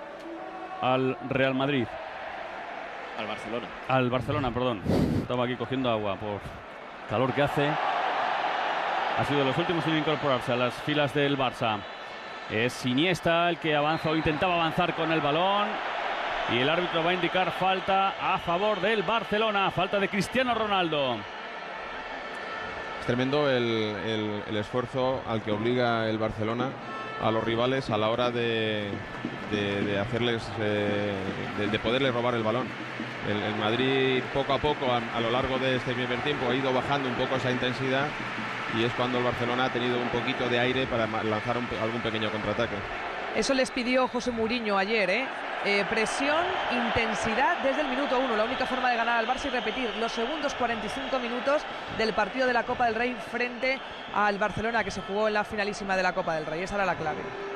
al Real Madrid.
Al Barcelona.
Al Barcelona, perdón. Estaba aquí cogiendo agua por calor que hace. Ha sido de los últimos en incorporarse a las filas del Barça. Es Iniesta el que avanza o intentaba avanzar con el balón. Y el árbitro va a indicar falta a favor del Barcelona. Falta de Cristiano Ronaldo.
Es tremendo el, el, el esfuerzo al que obliga el Barcelona a los rivales a la hora de, de, de hacerles, eh, de, de poderles robar el balón. El, el Madrid poco a poco a, a lo largo de este primer tiempo ha ido bajando un poco esa intensidad y es cuando el Barcelona ha tenido un poquito de aire para lanzar un, algún pequeño contraataque.
Eso les pidió José Mourinho ayer, ¿eh? Eh, presión, intensidad desde el minuto uno. La única forma de ganar al Barça y repetir los segundos cuarenta y cinco minutos del partido de la Copa del Rey frente al Barcelona, que se jugó en la finalísima de la Copa del Rey. Esa era la clave.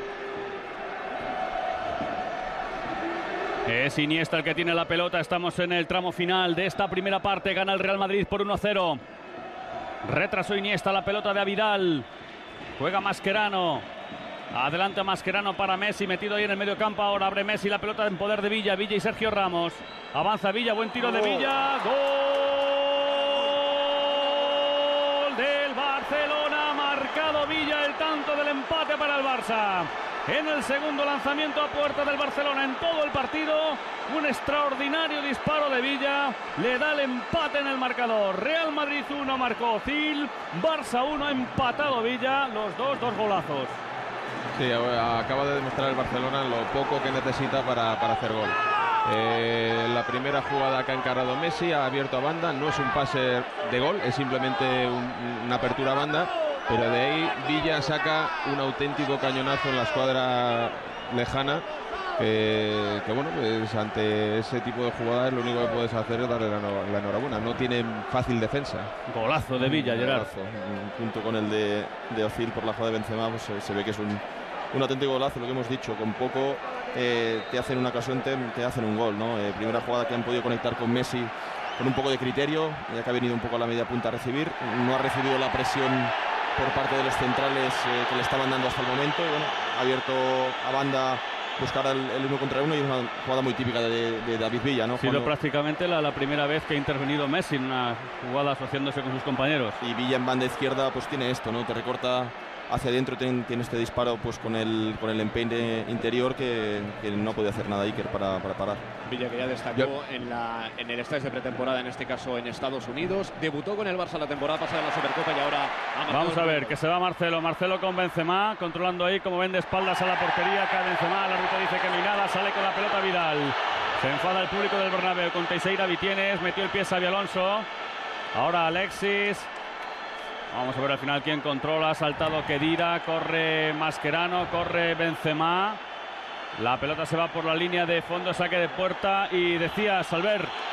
Es Iniesta el que tiene la pelota. Estamos en el tramo final de esta primera parte. Gana el Real Madrid por uno a cero. Retrasó Iniesta la pelota de Vidal. Juega Mascherano. Adelante Mascherano para Messi, metido ahí en el medio campo. Ahora abre Messi, la pelota en poder de Villa. Villa y Sergio Ramos. Avanza Villa, buen tiro de Villa. Gol del Barcelona. Marcado Villa, el tanto del empate para el Barça. En el segundo lanzamiento a puerta del Barcelona en todo el partido. Un extraordinario disparo de Villa. Le da el empate en el marcador. Real Madrid uno, marcó Özil. Barça uno, empatado Villa. Los dos, dos golazos.
Sí, acaba de demostrar el Barcelona lo poco que necesita para, para hacer gol. Eh, la primera jugada que ha encarado Messi ha abierto a banda, no es un pase de gol, es simplemente un, una apertura a banda, pero de ahí Villa saca un auténtico cañonazo en la escuadra lejana, que, que bueno, pues ante ese tipo de jugadas lo único que puedes hacer es darle la, la enhorabuena, no tiene fácil defensa.
Golazo de Villa, Gerard.
Junto con el de, de Özil por la jugada de Benzema, pues se, se ve que es un, un auténtico golazo, lo que hemos dicho, con poco eh, te hacen una ocasión, te, te hacen un gol, ¿no? Eh, primera jugada que han podido conectar con Messi con un poco de criterio, ya que ha venido un poco a la media punta a recibir, no ha recibido la presión por parte de los centrales eh, que le estaban dando hasta el momento, y bueno, ha abierto a banda buscar el, el uno contra uno, y una jugada muy típica de, de David Villa, ¿no?
Ha sido Cuando... prácticamente la, la primera vez que ha intervenido Messi en una jugada asociándose con sus compañeros.
Y Villa en banda izquierda pues tiene esto, ¿no? Te recorta hacia adentro, tiene, tiene este disparo pues con el, con el empeine interior que, que no puede hacer nada Iker para, para parar.
Villa, que ya destacó Yo... en, la, en el stage de pretemporada, en este caso en Estados Unidos, debutó con el Barça la temporada pasada en la Supercopa y ahora ha
vamos a ver, que se va Marcelo, Marcelo con Benzema, controlando ahí, como ven, de espaldas a la portería, cae Benzema, el árbitro dice que no hay nada, sale con la pelota Vidal, se enfada el público del Bernabéu con Teixeira Vitienes, metió el pie Xabi Alonso, ahora Alexis. Vamos a ver al final quién controla. Ha saltado Khedira, corre Mascherano, corre Benzema. La pelota se va por la línea de fondo, saque de puerta. Y decía Salver.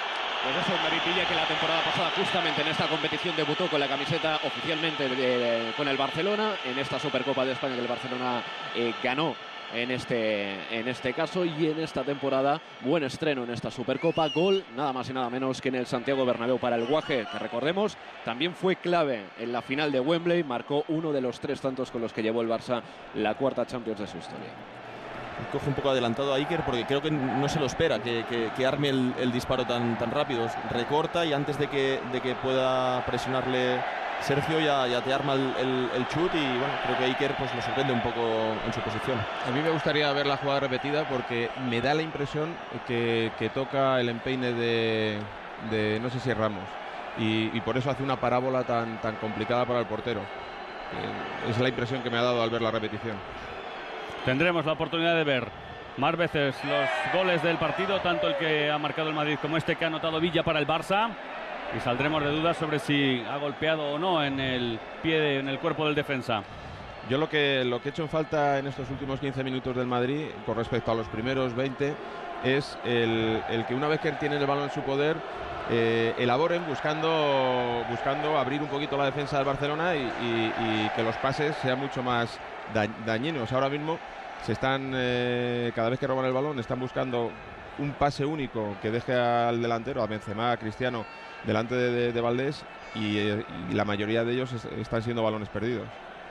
Pues eso, David Villa, que la temporada pasada justamente en esta competición debutó con la camiseta oficialmente de, de, con el Barcelona, en esta Supercopa de España que el Barcelona eh, ganó en este, en este caso, y en esta temporada buen estreno en esta Supercopa, gol nada más y nada menos que en el Santiago Bernabéu para el Guaje, que recordemos también fue clave en la final de Wembley, marcó uno de los tres tantos con los que llevó el Barça la cuarta Champions de su historia.
Coge un poco adelantado a Iker porque creo que no se lo espera que, que, que arme el, el disparo tan, tan rápido, recorta y antes de que, de que pueda presionarle Sergio ya, ya te arma el, el, el chut, y bueno, creo que Iker pues lo sorprende un poco en su posición.
A mí me gustaría ver la jugada repetida porque me da la impresión que, que toca el empeine de, de no sé si es Ramos, y, y por eso hace una parábola tan, tan complicada para el portero. Eh, es la impresión que me ha dado al ver la repetición.
Tendremos la oportunidad de ver más veces los goles del partido, tanto el que ha marcado el Madrid como este que ha anotado Villa para el Barça, y saldremos de dudas sobre si ha golpeado o no en el pie, de, en el cuerpo del defensa.
Yo lo que, lo que he hecho en falta en estos últimos quince minutos del Madrid, con respecto a los primeros veinte, es el, el que una vez que tienen el balón en su poder, eh, elaboren buscando, buscando abrir un poquito la defensa del Barcelona y, y, y que los pases sean mucho más da, dañinos. Ahora mismo se están, eh, cada vez que roban el balón, están buscando un pase único que deje al delantero, a Benzema, a Cristiano, delante de, de, de Valdés, y, y la mayoría de ellos es, están siendo balones perdidos.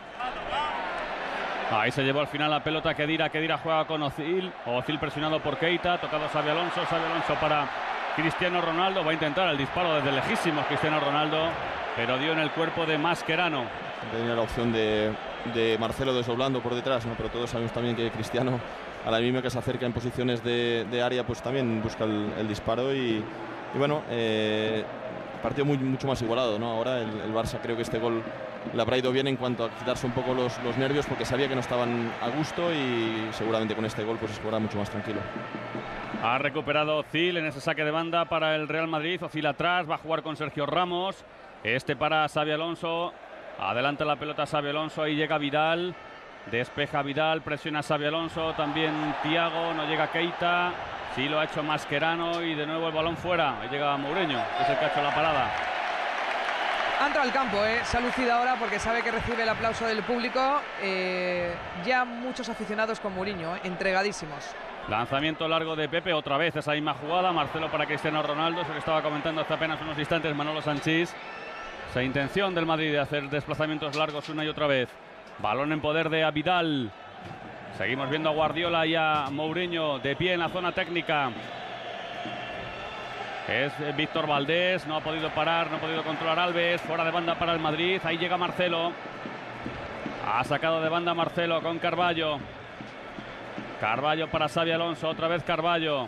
Ahí se llevó al final la pelota Khedira. Khedira juega con Ozil. Ozil presionado por Keita. Tocado Xabi Alonso. Xabi Alonso para Cristiano Ronaldo. Va a intentar el disparo desde lejísimos Cristiano Ronaldo, pero dio en el cuerpo de Mascherano.
Tenía la opción de, de Marcelo desdoblando por detrás, ¿no? Pero todos sabemos también que Cristiano, a la misma que se acerca en posiciones de, de área, pues también busca el, el disparo. Y, y bueno, eh, partido muy, mucho más igualado, ¿no? Ahora el, el Barça, creo que este gol le habrá ido bien en cuanto a quitarse un poco los, los nervios, porque sabía que no estaban a gusto, y seguramente con este gol pues se jugará mucho más tranquilo.
Ha recuperado Ozil en ese saque de banda para el Real Madrid. Ozil atrás, va a jugar con Sergio Ramos. Este para Xabi Alonso. Adelanta la pelota Xabi Alonso, ahí llega Vidal. Despeja Vidal, presiona Xabi Alonso. También Thiago, no llega Keita. Sí lo ha hecho Mascherano y de nuevo el balón fuera. Ahí llega Mourinho, que es el que ha hecho la parada.
Ha entrado al campo, ¿eh? Se ha lucido ahora porque sabe que recibe el aplauso del público. Eh, ya muchos aficionados con Mourinho, ¿eh? Entregadísimos.
Lanzamiento largo de Pepe, otra vez esa misma jugada. Marcelo para Cristiano Ronaldo, se lo estaba comentando hace apenas unos instantes Manolo Sanchís. Esa intención del Madrid de hacer desplazamientos largos una y otra vez. Balón en poder de Vidal. Seguimos viendo a Guardiola y a Mourinho de pie en la zona técnica. Es Víctor Valdés, no ha podido parar, no ha podido controlar Alves. Fuera de banda para el Madrid, ahí llega Marcelo. Ha sacado de banda Marcelo con Carballo. Carballo para Xabi Alonso, otra vez Carballo.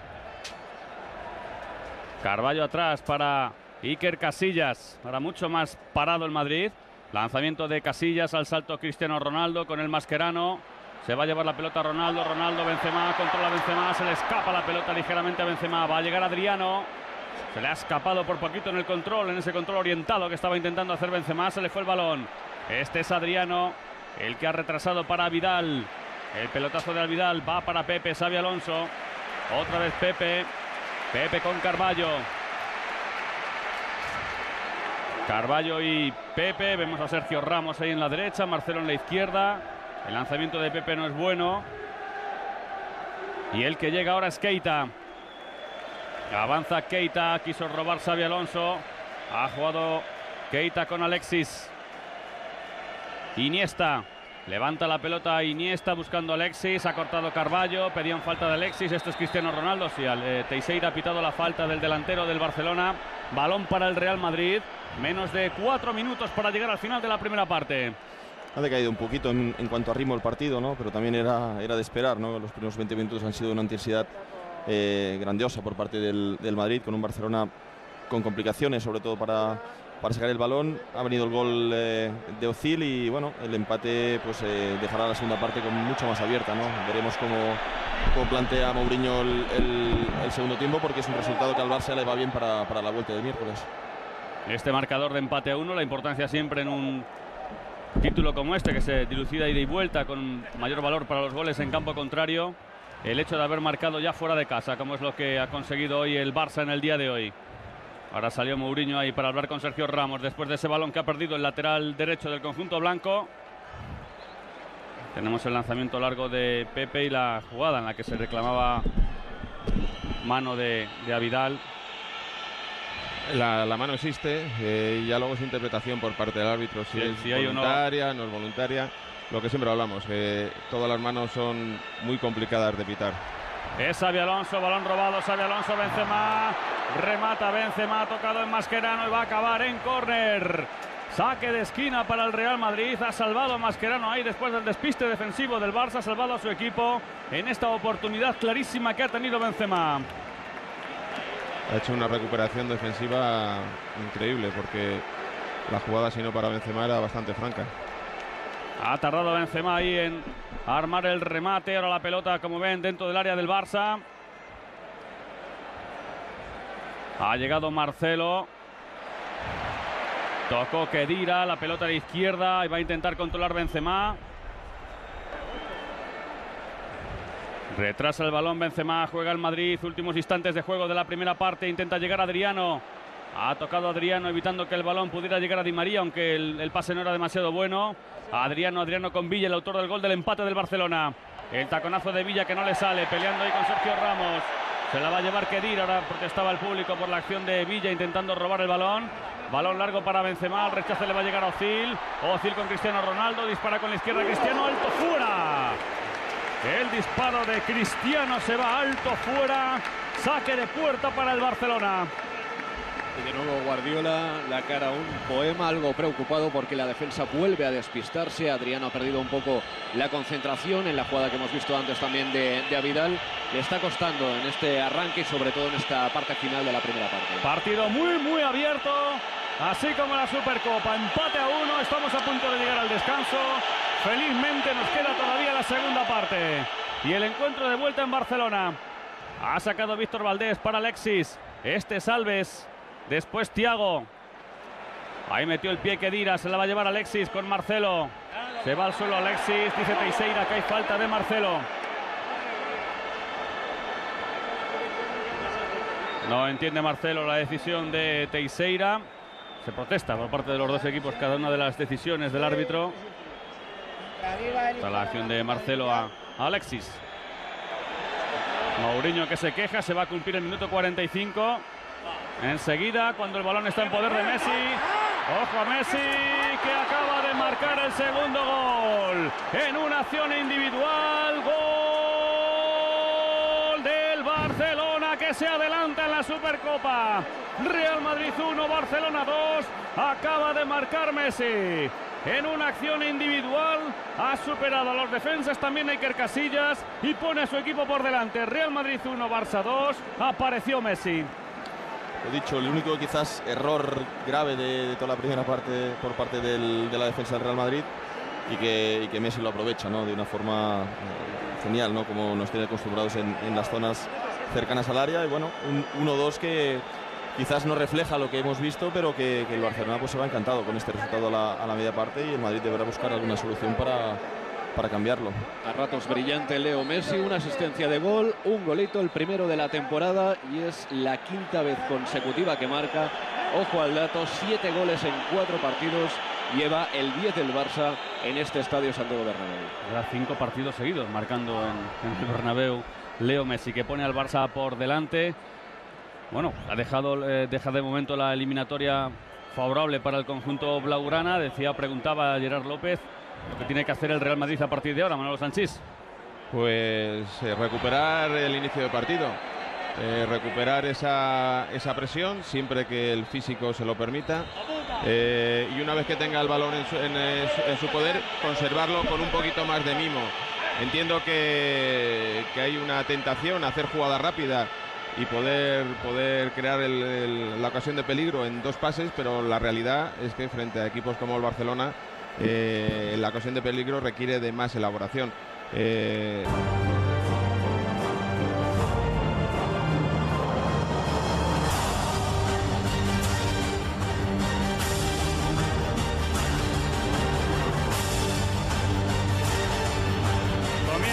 Carballo atrás para Iker Casillas. Ahora mucho más parado el Madrid. Lanzamiento de Casillas, al salto Cristiano Ronaldo con el Mascherano. Se va a llevar la pelota Ronaldo, Ronaldo, Benzema, controla Benzema, se le escapa la pelota ligeramente a Benzema. Va a llegar Adriano. Se le ha escapado por poquito en el control, en ese control orientado que estaba intentando hacer Benzema. Se le fue el balón. Este es Adriano, el que ha retrasado para Vidal. El pelotazo de Vidal va para Pepe, Xabi Alonso. Otra vez Pepe. Pepe con Carballo. Carballo y Pepe. Vemos a Sergio Ramos ahí en la derecha, Marcelo en la izquierda. El lanzamiento de Pepe no es bueno. Y el que llega ahora es Keita. Avanza Keita, quiso robar Xabi Alonso. Ha jugado Keita con Alexis. Iniesta. Levanta la pelota Iniesta buscando a Alexis. Ha cortado Carballo. Pedían falta de Alexis. Esto es Cristiano Ronaldo. Sí, eh, Teixeira ha pitado la falta del delantero del Barcelona. Balón para el Real Madrid. Menos de cuatro minutos para llegar al final de la primera parte.
Ha decaído un poquito en, en cuanto a ritmo el partido, ¿no? Pero también era, era de esperar, ¿no? Los primeros veinte minutos han sido de una intensidad eh, grandiosa por parte del, del Madrid, con un Barcelona con complicaciones, sobre todo para, para sacar el balón. Ha venido el gol eh, de Ozil y bueno, el empate pues eh, dejará la segunda parte con mucho más abierta, ¿no? Veremos cómo, cómo plantea Mourinho el, el, el segundo tiempo, porque es un resultado que al Barça le va bien para, para la vuelta del miércoles.
Este marcador de empate a uno, la importancia siempre en un título como este, que se dilucida ida y vuelta con mayor valor para los goles en campo contrario. El hecho de haber marcado ya fuera de casa, como es lo que ha conseguido hoy el Barça en el día de hoy. Ahora salió Mourinho ahí para hablar con Sergio Ramos después de ese balón que ha perdido el lateral derecho del conjunto blanco. Tenemos el lanzamiento largo de Pepe y la jugada en la que se reclamaba mano de, de Abidal.
La, la mano existe, eh, y ya luego es interpretación por parte del árbitro, si
Sí,
es
si hay
voluntaria, o no. no es voluntaria. Lo que siempre hablamos, que todas las manos son muy complicadas de pitar.
Es Xabi Alonso, balón robado, Xabi Alonso, Benzema, remata Benzema, ha tocado en Mascherano y va a acabar en córner. Saque de esquina para el Real Madrid, ha salvado a Mascherano ahí después del despiste defensivo del Barça, ha salvado a su equipo en esta oportunidad clarísima que ha tenido Benzema.
Ha hecho una recuperación defensiva increíble, porque la jugada, si no para Benzema, era bastante franca.
Ha tardado Benzema ahí en armar el remate. Ahora la pelota, como ven, dentro del área del Barça. Ha llegado Marcelo. Tocó Khedira, la pelota a la izquierda y va a intentar controlar Benzema. Retrasa el balón Benzema, juega el Madrid. Últimos instantes de juego de la primera parte. Intenta llegar Adriano. Ha tocado Adriano evitando que el balón pudiera llegar a Di María, aunque el, el pase no era demasiado bueno. Adriano, Adriano con Villa, el autor del gol del empate del Barcelona. El taconazo de Villa que no le sale, peleando ahí con Sergio Ramos. Se la va a llevar Khedira, ahora protestaba el público por la acción de Villa intentando robar el balón. Balón largo para Benzema, el rechazo le va a llegar a Ozil. Ozil con Cristiano Ronaldo, dispara con la izquierda Cristiano, alto fuera. El disparo de Cristiano se va alto fuera. Saque de puerta para el Barcelona.
Y de nuevo Guardiola, la cara un poema, algo preocupado porque la defensa vuelve a despistarse. Adriano ha perdido un poco la concentración en la jugada que hemos visto antes también de, de Abidal. Le está costando en este arranque y sobre todo en esta parte final de la primera parte.
Partido muy muy abierto, así como la Supercopa. Empate a uno, estamos a punto de llegar al descanso. Felizmente nos queda todavía la segunda parte. Y el encuentro de vuelta en Barcelona. Ha sacado Víctor Valdés para Alexis. Este es Alves. Después Thiago. Ahí metió el pie Khedira. Se la va a llevar Alexis con Marcelo. Se va al suelo Alexis. Dice Teixeira que hay falta de Marcelo. No entiende Marcelo la decisión de Teixeira. Se protesta por parte de los dos equipos cada una de las decisiones del árbitro. Está la acción de Marcelo a Alexis. Mourinho que se queja. Se va a cumplir el minuto cuarenta y cinco. Enseguida, cuando el balón está en poder de Messi. Ojo a Messi, que acaba de marcar el segundo gol. En una acción individual. Gol del Barcelona, que se adelanta en la Supercopa. Real Madrid uno, Barcelona dos. Acaba de marcar Messi. En una acción individual ha superado a los defensas, también Iker Casillas, y pone a su equipo por delante. Real Madrid uno, Barça dos. Apareció Messi.
He dicho, el único quizás error grave de, de toda la primera parte por parte del, de la defensa del Real Madrid, y que, y que Messi lo aprovecha, ¿no?, de una forma eh, genial, ¿no?, como nos tiene acostumbrados en, en las zonas cercanas al área. Y bueno, un uno dos que quizás no refleja lo que hemos visto, pero que, que el Barcelona pues se va encantado con este resultado a la, a la media parte, y el Madrid deberá buscar alguna solución para, para cambiarlo.
A ratos brillante Leo Messi, una asistencia de gol, un golito, el primero de la temporada, y es la quinta vez consecutiva que marca. Ojo al dato, siete goles en cuatro partidos, lleva el diez del Barça en este estadio Santiago Bernabéu.
Ya cinco partidos seguidos marcando en, en el Bernabéu Leo Messi, que pone al Barça por delante. Bueno, ha dejado, eh, deja de momento la eliminatoria favorable para el conjunto blaugrana. Decía, preguntaba a Gerard López lo que tiene que hacer el Real Madrid a partir de ahora, Manolo Sanchís.
Pues eh, recuperar el inicio de partido, eh, recuperar esa, esa presión siempre que el físico se lo permita, eh, y una vez que tenga el balón en su, en, en su poder, conservarlo con un poquito más de mimo. Entiendo que, que hay una tentación a hacer jugada rápida y poder, poder crear el, el, la ocasión de peligro en dos pases, pero la realidad es que frente a equipos como el Barcelona, Eh, la ocasión de peligro requiere de más elaboración. Eh...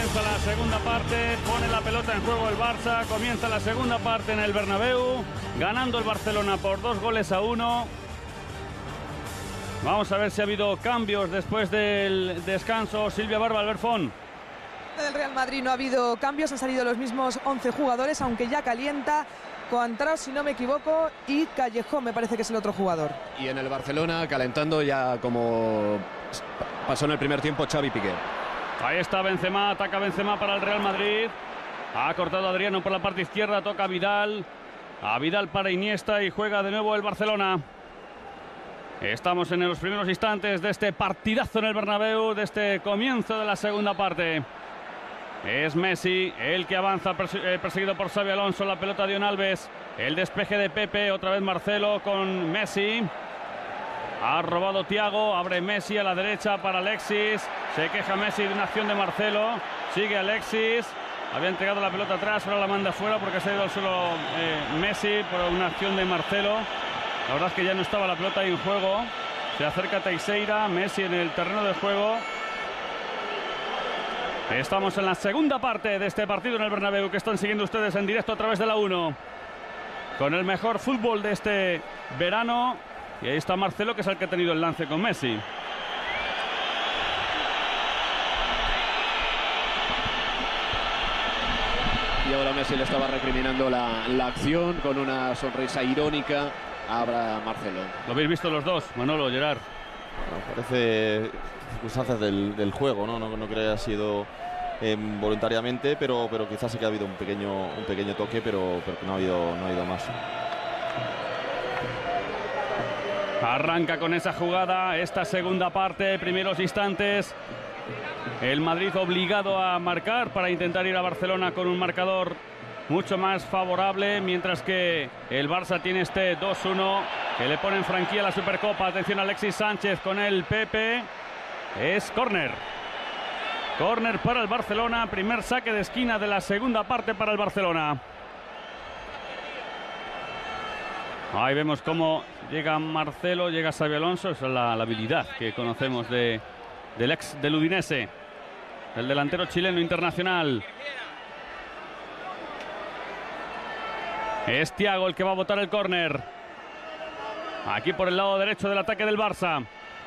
comienza la segunda parte, pone la pelota en juego el Barça, comienza la segunda parte en el Bernabéu, ganando el Barcelona por dos goles a uno. Vamos a ver si ha habido cambios después del descanso. Silvia Barba, Alberfón.
Del Real Madrid no ha habido cambios, han salido los mismos once jugadores, aunque ya calienta Coentrao, si no me equivoco, y Callejón me parece que es el otro jugador.
Y en el Barcelona calentando ya como pasó en el primer tiempo Xavi Piqué.
Ahí está Benzema, ataca Benzema para el Real Madrid. Ha cortado Adriano por la parte izquierda, toca a Vidal. A Vidal para Iniesta y juega de nuevo el Barcelona. Estamos en los primeros instantes de este partidazo en el Bernabéu, de este comienzo de la segunda parte. Es Messi el que avanza, perseguido por Xabi Alonso. La pelota de Dion Alves, el despeje de Pepe, otra vez Marcelo con Messi. Ha robado Thiago, abre Messi a la derecha para Alexis. Se queja Messi de una acción de Marcelo. Sigue Alexis. Había entregado la pelota atrás, ahora la manda fuera porque se ha ido al suelo eh, Messi por una acción de Marcelo. La verdad es que ya no estaba la pelota ahí en juego. Se acerca Teixeira, Messi en el terreno de juego. Estamos en la segunda parte de este partido en el Bernabéu, que están siguiendo ustedes en directo a través de la uno. Con el mejor fútbol de este verano. Y ahí está Marcelo, que es el que ha tenido el lance con Messi.
Y ahora Messi le estaba recriminando la, la acción con una sonrisa irónica a Marcelo.
¿Lo habéis visto los dos, Manolo, Gerard?
Bueno, parece circunstancias del, del juego, ¿no? No, no creo que haya sido eh, voluntariamente, pero, pero quizás sí que ha habido un pequeño, un pequeño toque, pero, pero no ha habido, no ha habido más.
Arranca con esa jugada esta segunda parte, primeros instantes. El Madrid obligado a marcar para intentar ir a Barcelona con un marcador mucho más favorable, mientras que el Barça tiene este dos uno que le pone en franquía la Supercopa. Atención a Alexis Sánchez con el Pepe. Es córner. Córner para el Barcelona, primer saque de esquina de la segunda parte para el Barcelona. Ahí vemos cómo llega Marcelo, llega Xabi Alonso. Esa es la, la habilidad que conocemos de, del ex del Udinese, el delantero chileno internacional. Es Thiago el que va a botar el córner. Aquí por el lado derecho del ataque del Barça.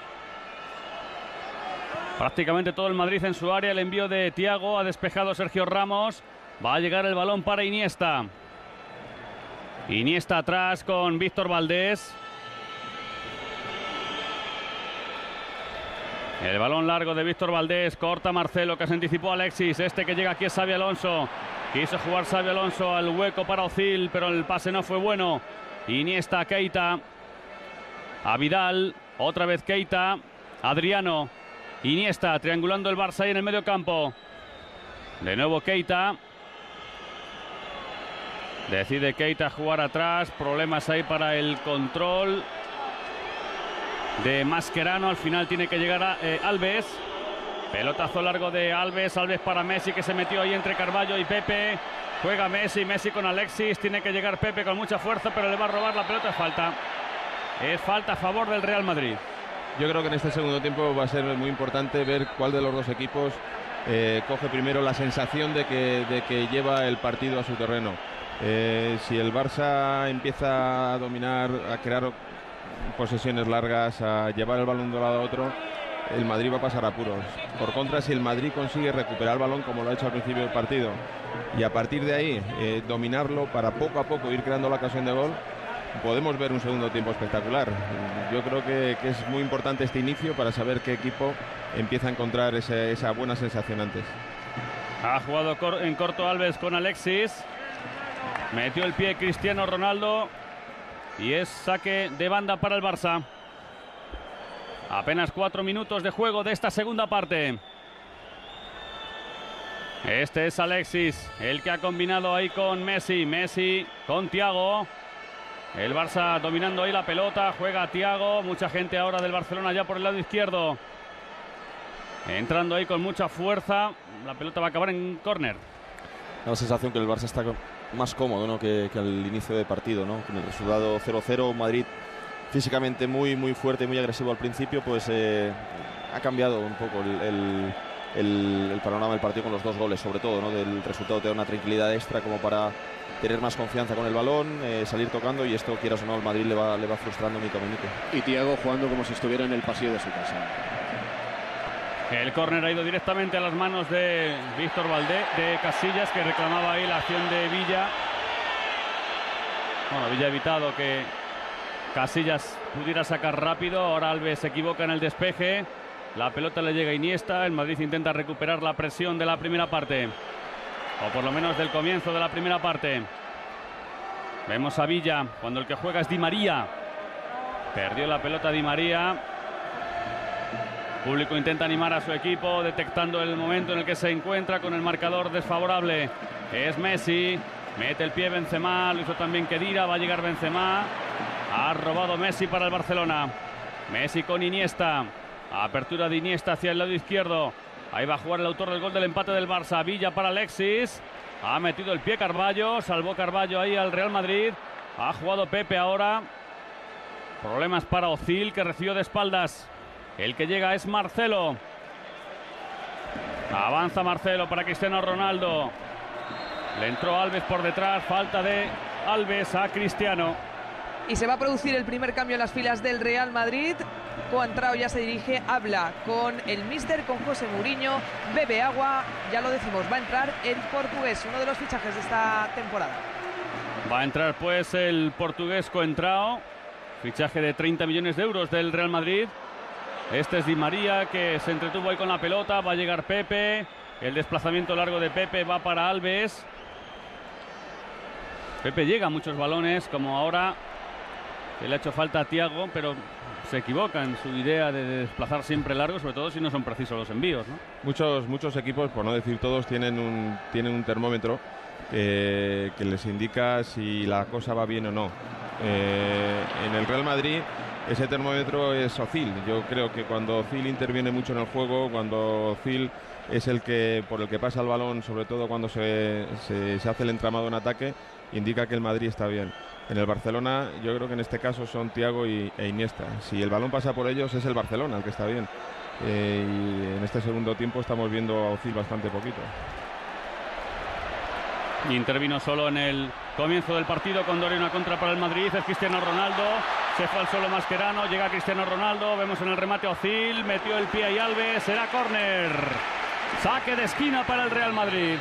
Prácticamente todo el Madrid en su área. El envío de Thiago, ha despejado Sergio Ramos. Va a llegar el balón para Iniesta. Iniesta atrás con Víctor Valdés. El balón largo de Víctor Valdés. Corta Marcelo, que se anticipó a Alexis. Este que llega aquí es Xabi Alonso. Quiso jugar Xabi Alonso al hueco para Özil, pero el pase no fue bueno. Iniesta a Keita. A Vidal. Otra vez Keita. Adriano. Iniesta triangulando el Barça ahí en el medio campo. De nuevo Keita. Decide Keita jugar atrás. Problemas ahí para el control de Mascherano. Al final tiene que llegar a eh, Alves. Pelotazo largo de Alves. Alves para Messi, que se metió ahí entre Carballo y Pepe. Juega Messi. Messi con Alexis. Tiene que llegar Pepe con mucha fuerza, pero le va a robar la pelota. Es falta. Es falta a favor del Real Madrid.
Yo creo que en este segundo tiempo va a ser muy importante ver cuál de los dos equipos eh, coge primero la sensación de que, de que lleva el partido a su terreno. Eh, si el Barça empieza a dominar, a crear posesiones largas, a llevar el balón de un lado a otro, el Madrid va a pasar apuros. Por contra, si el Madrid consigue recuperar el balón como lo ha hecho al principio del partido y a partir de ahí eh, dominarlo para poco a poco ir creando la ocasión de gol, podemos ver un segundo tiempo espectacular. Yo creo que, que es muy importante este inicio para saber qué equipo empieza a encontrar ese, esa buena sensación antes.
Ha jugado cor en corto Alves con Alexis. Metió el pie Cristiano Ronaldo. Y es saque de banda para el Barça. Apenas cuatro minutos de juego de esta segunda parte. Este es Alexis, el que ha combinado ahí con Messi. Messi con Thiago. El Barça dominando ahí la pelota. Juega Thiago. Mucha gente ahora del Barcelona ya por el lado izquierdo. Entrando ahí con mucha fuerza. La pelota va a acabar en córner.
La sensación que el Barça está más cómodo, ¿no? que, que al inicio de partido, ¿no? Con el resultado cero cero, Madrid físicamente muy, muy fuerte y muy agresivo al principio, pues eh, ha cambiado un poco el, el, el, el panorama del partido con los dos goles, sobre todo, ¿no? Del resultado te da una tranquilidad extra como para tener más confianza con el balón, eh, salir tocando, y esto, quieras o no, al Madrid le va, le va frustrando minuto a minuto.
Y Thiago jugando como si estuviera en el pasillo de su casa.
El córner ha ido directamente a las manos de Víctor Valdés, de Casillas, que reclamaba ahí la acción de Villa. Bueno, Villa ha evitado que Casillas pudiera sacar rápido. Ahora Alves se equivoca en el despeje. La pelota le llega a Iniesta. El Madrid intenta recuperar la presión de la primera parte, o por lo menos del comienzo de la primera parte. Vemos a Villa cuando el que juega es Di María. Perdió la pelota Di María. El público intenta animar a su equipo, detectando el momento en el que se encuentra con el marcador desfavorable. Es Messi. Mete el pie Benzema. Lo hizo también Khedira. Va a llegar Benzema. Ha robado Messi para el Barcelona. Messi con Iniesta. Apertura de Iniesta hacia el lado izquierdo. Ahí va a jugar el autor del gol del empate del Barça. Villa para Alexis. Ha metido el pie Carballo. Salvó Carballo ahí al Real Madrid. Ha jugado Pepe ahora. Problemas para Özil, que recibió de espaldas. El que llega es Marcelo. Avanza Marcelo para Cristiano Ronaldo. Le entró Alves por detrás. Falta de Alves a Cristiano.
Y se va a producir el primer cambio en las filas del Real Madrid. Coentrao ya se dirige, habla con el míster, con José Mourinho, bebe agua. Ya lo decimos, va a entrar el portugués, uno de los fichajes de esta temporada.
Va a entrar pues el portugués Coentrao. Fichaje de treinta millones de euros del Real Madrid. Este es Di María, que se entretuvo ahí con la pelota. Va a llegar Pepe. El desplazamiento largo de Pepe va para Alves. Pepe llega a muchos balones, como ahora. Que le ha hecho falta a Thiago, pero se equivoca en su idea de desplazar siempre largo, sobre todo si no son precisos los envíos, ¿no?
Muchos, muchos equipos, por no decir todos, tienen un, tienen un termómetro eh, que les indica si la cosa va bien o no. Eh, en el Real Madrid ese termómetro es Özil. Yo creo que cuando Özil interviene mucho en el juego, cuando Özil es el que por el que pasa el balón, sobre todo cuando se, se, se hace el entramado en ataque, indica que el Madrid está bien. En el Barcelona yo creo que en este caso son Thiago y, e Iniesta. Si el balón pasa por ellos es el Barcelona el que está bien. Eh, y en este segundo tiempo estamos viendo a Özil bastante poquito.
Intervino solo en el comienzo del partido con Dori, una contra para el Madrid. Es Cristiano Ronaldo. Se fue al solo Mascherano. Llega Cristiano Ronaldo. Vemos en el remate a Özil. Metió el pie y Alves. Será córner. Saque de esquina para el Real Madrid.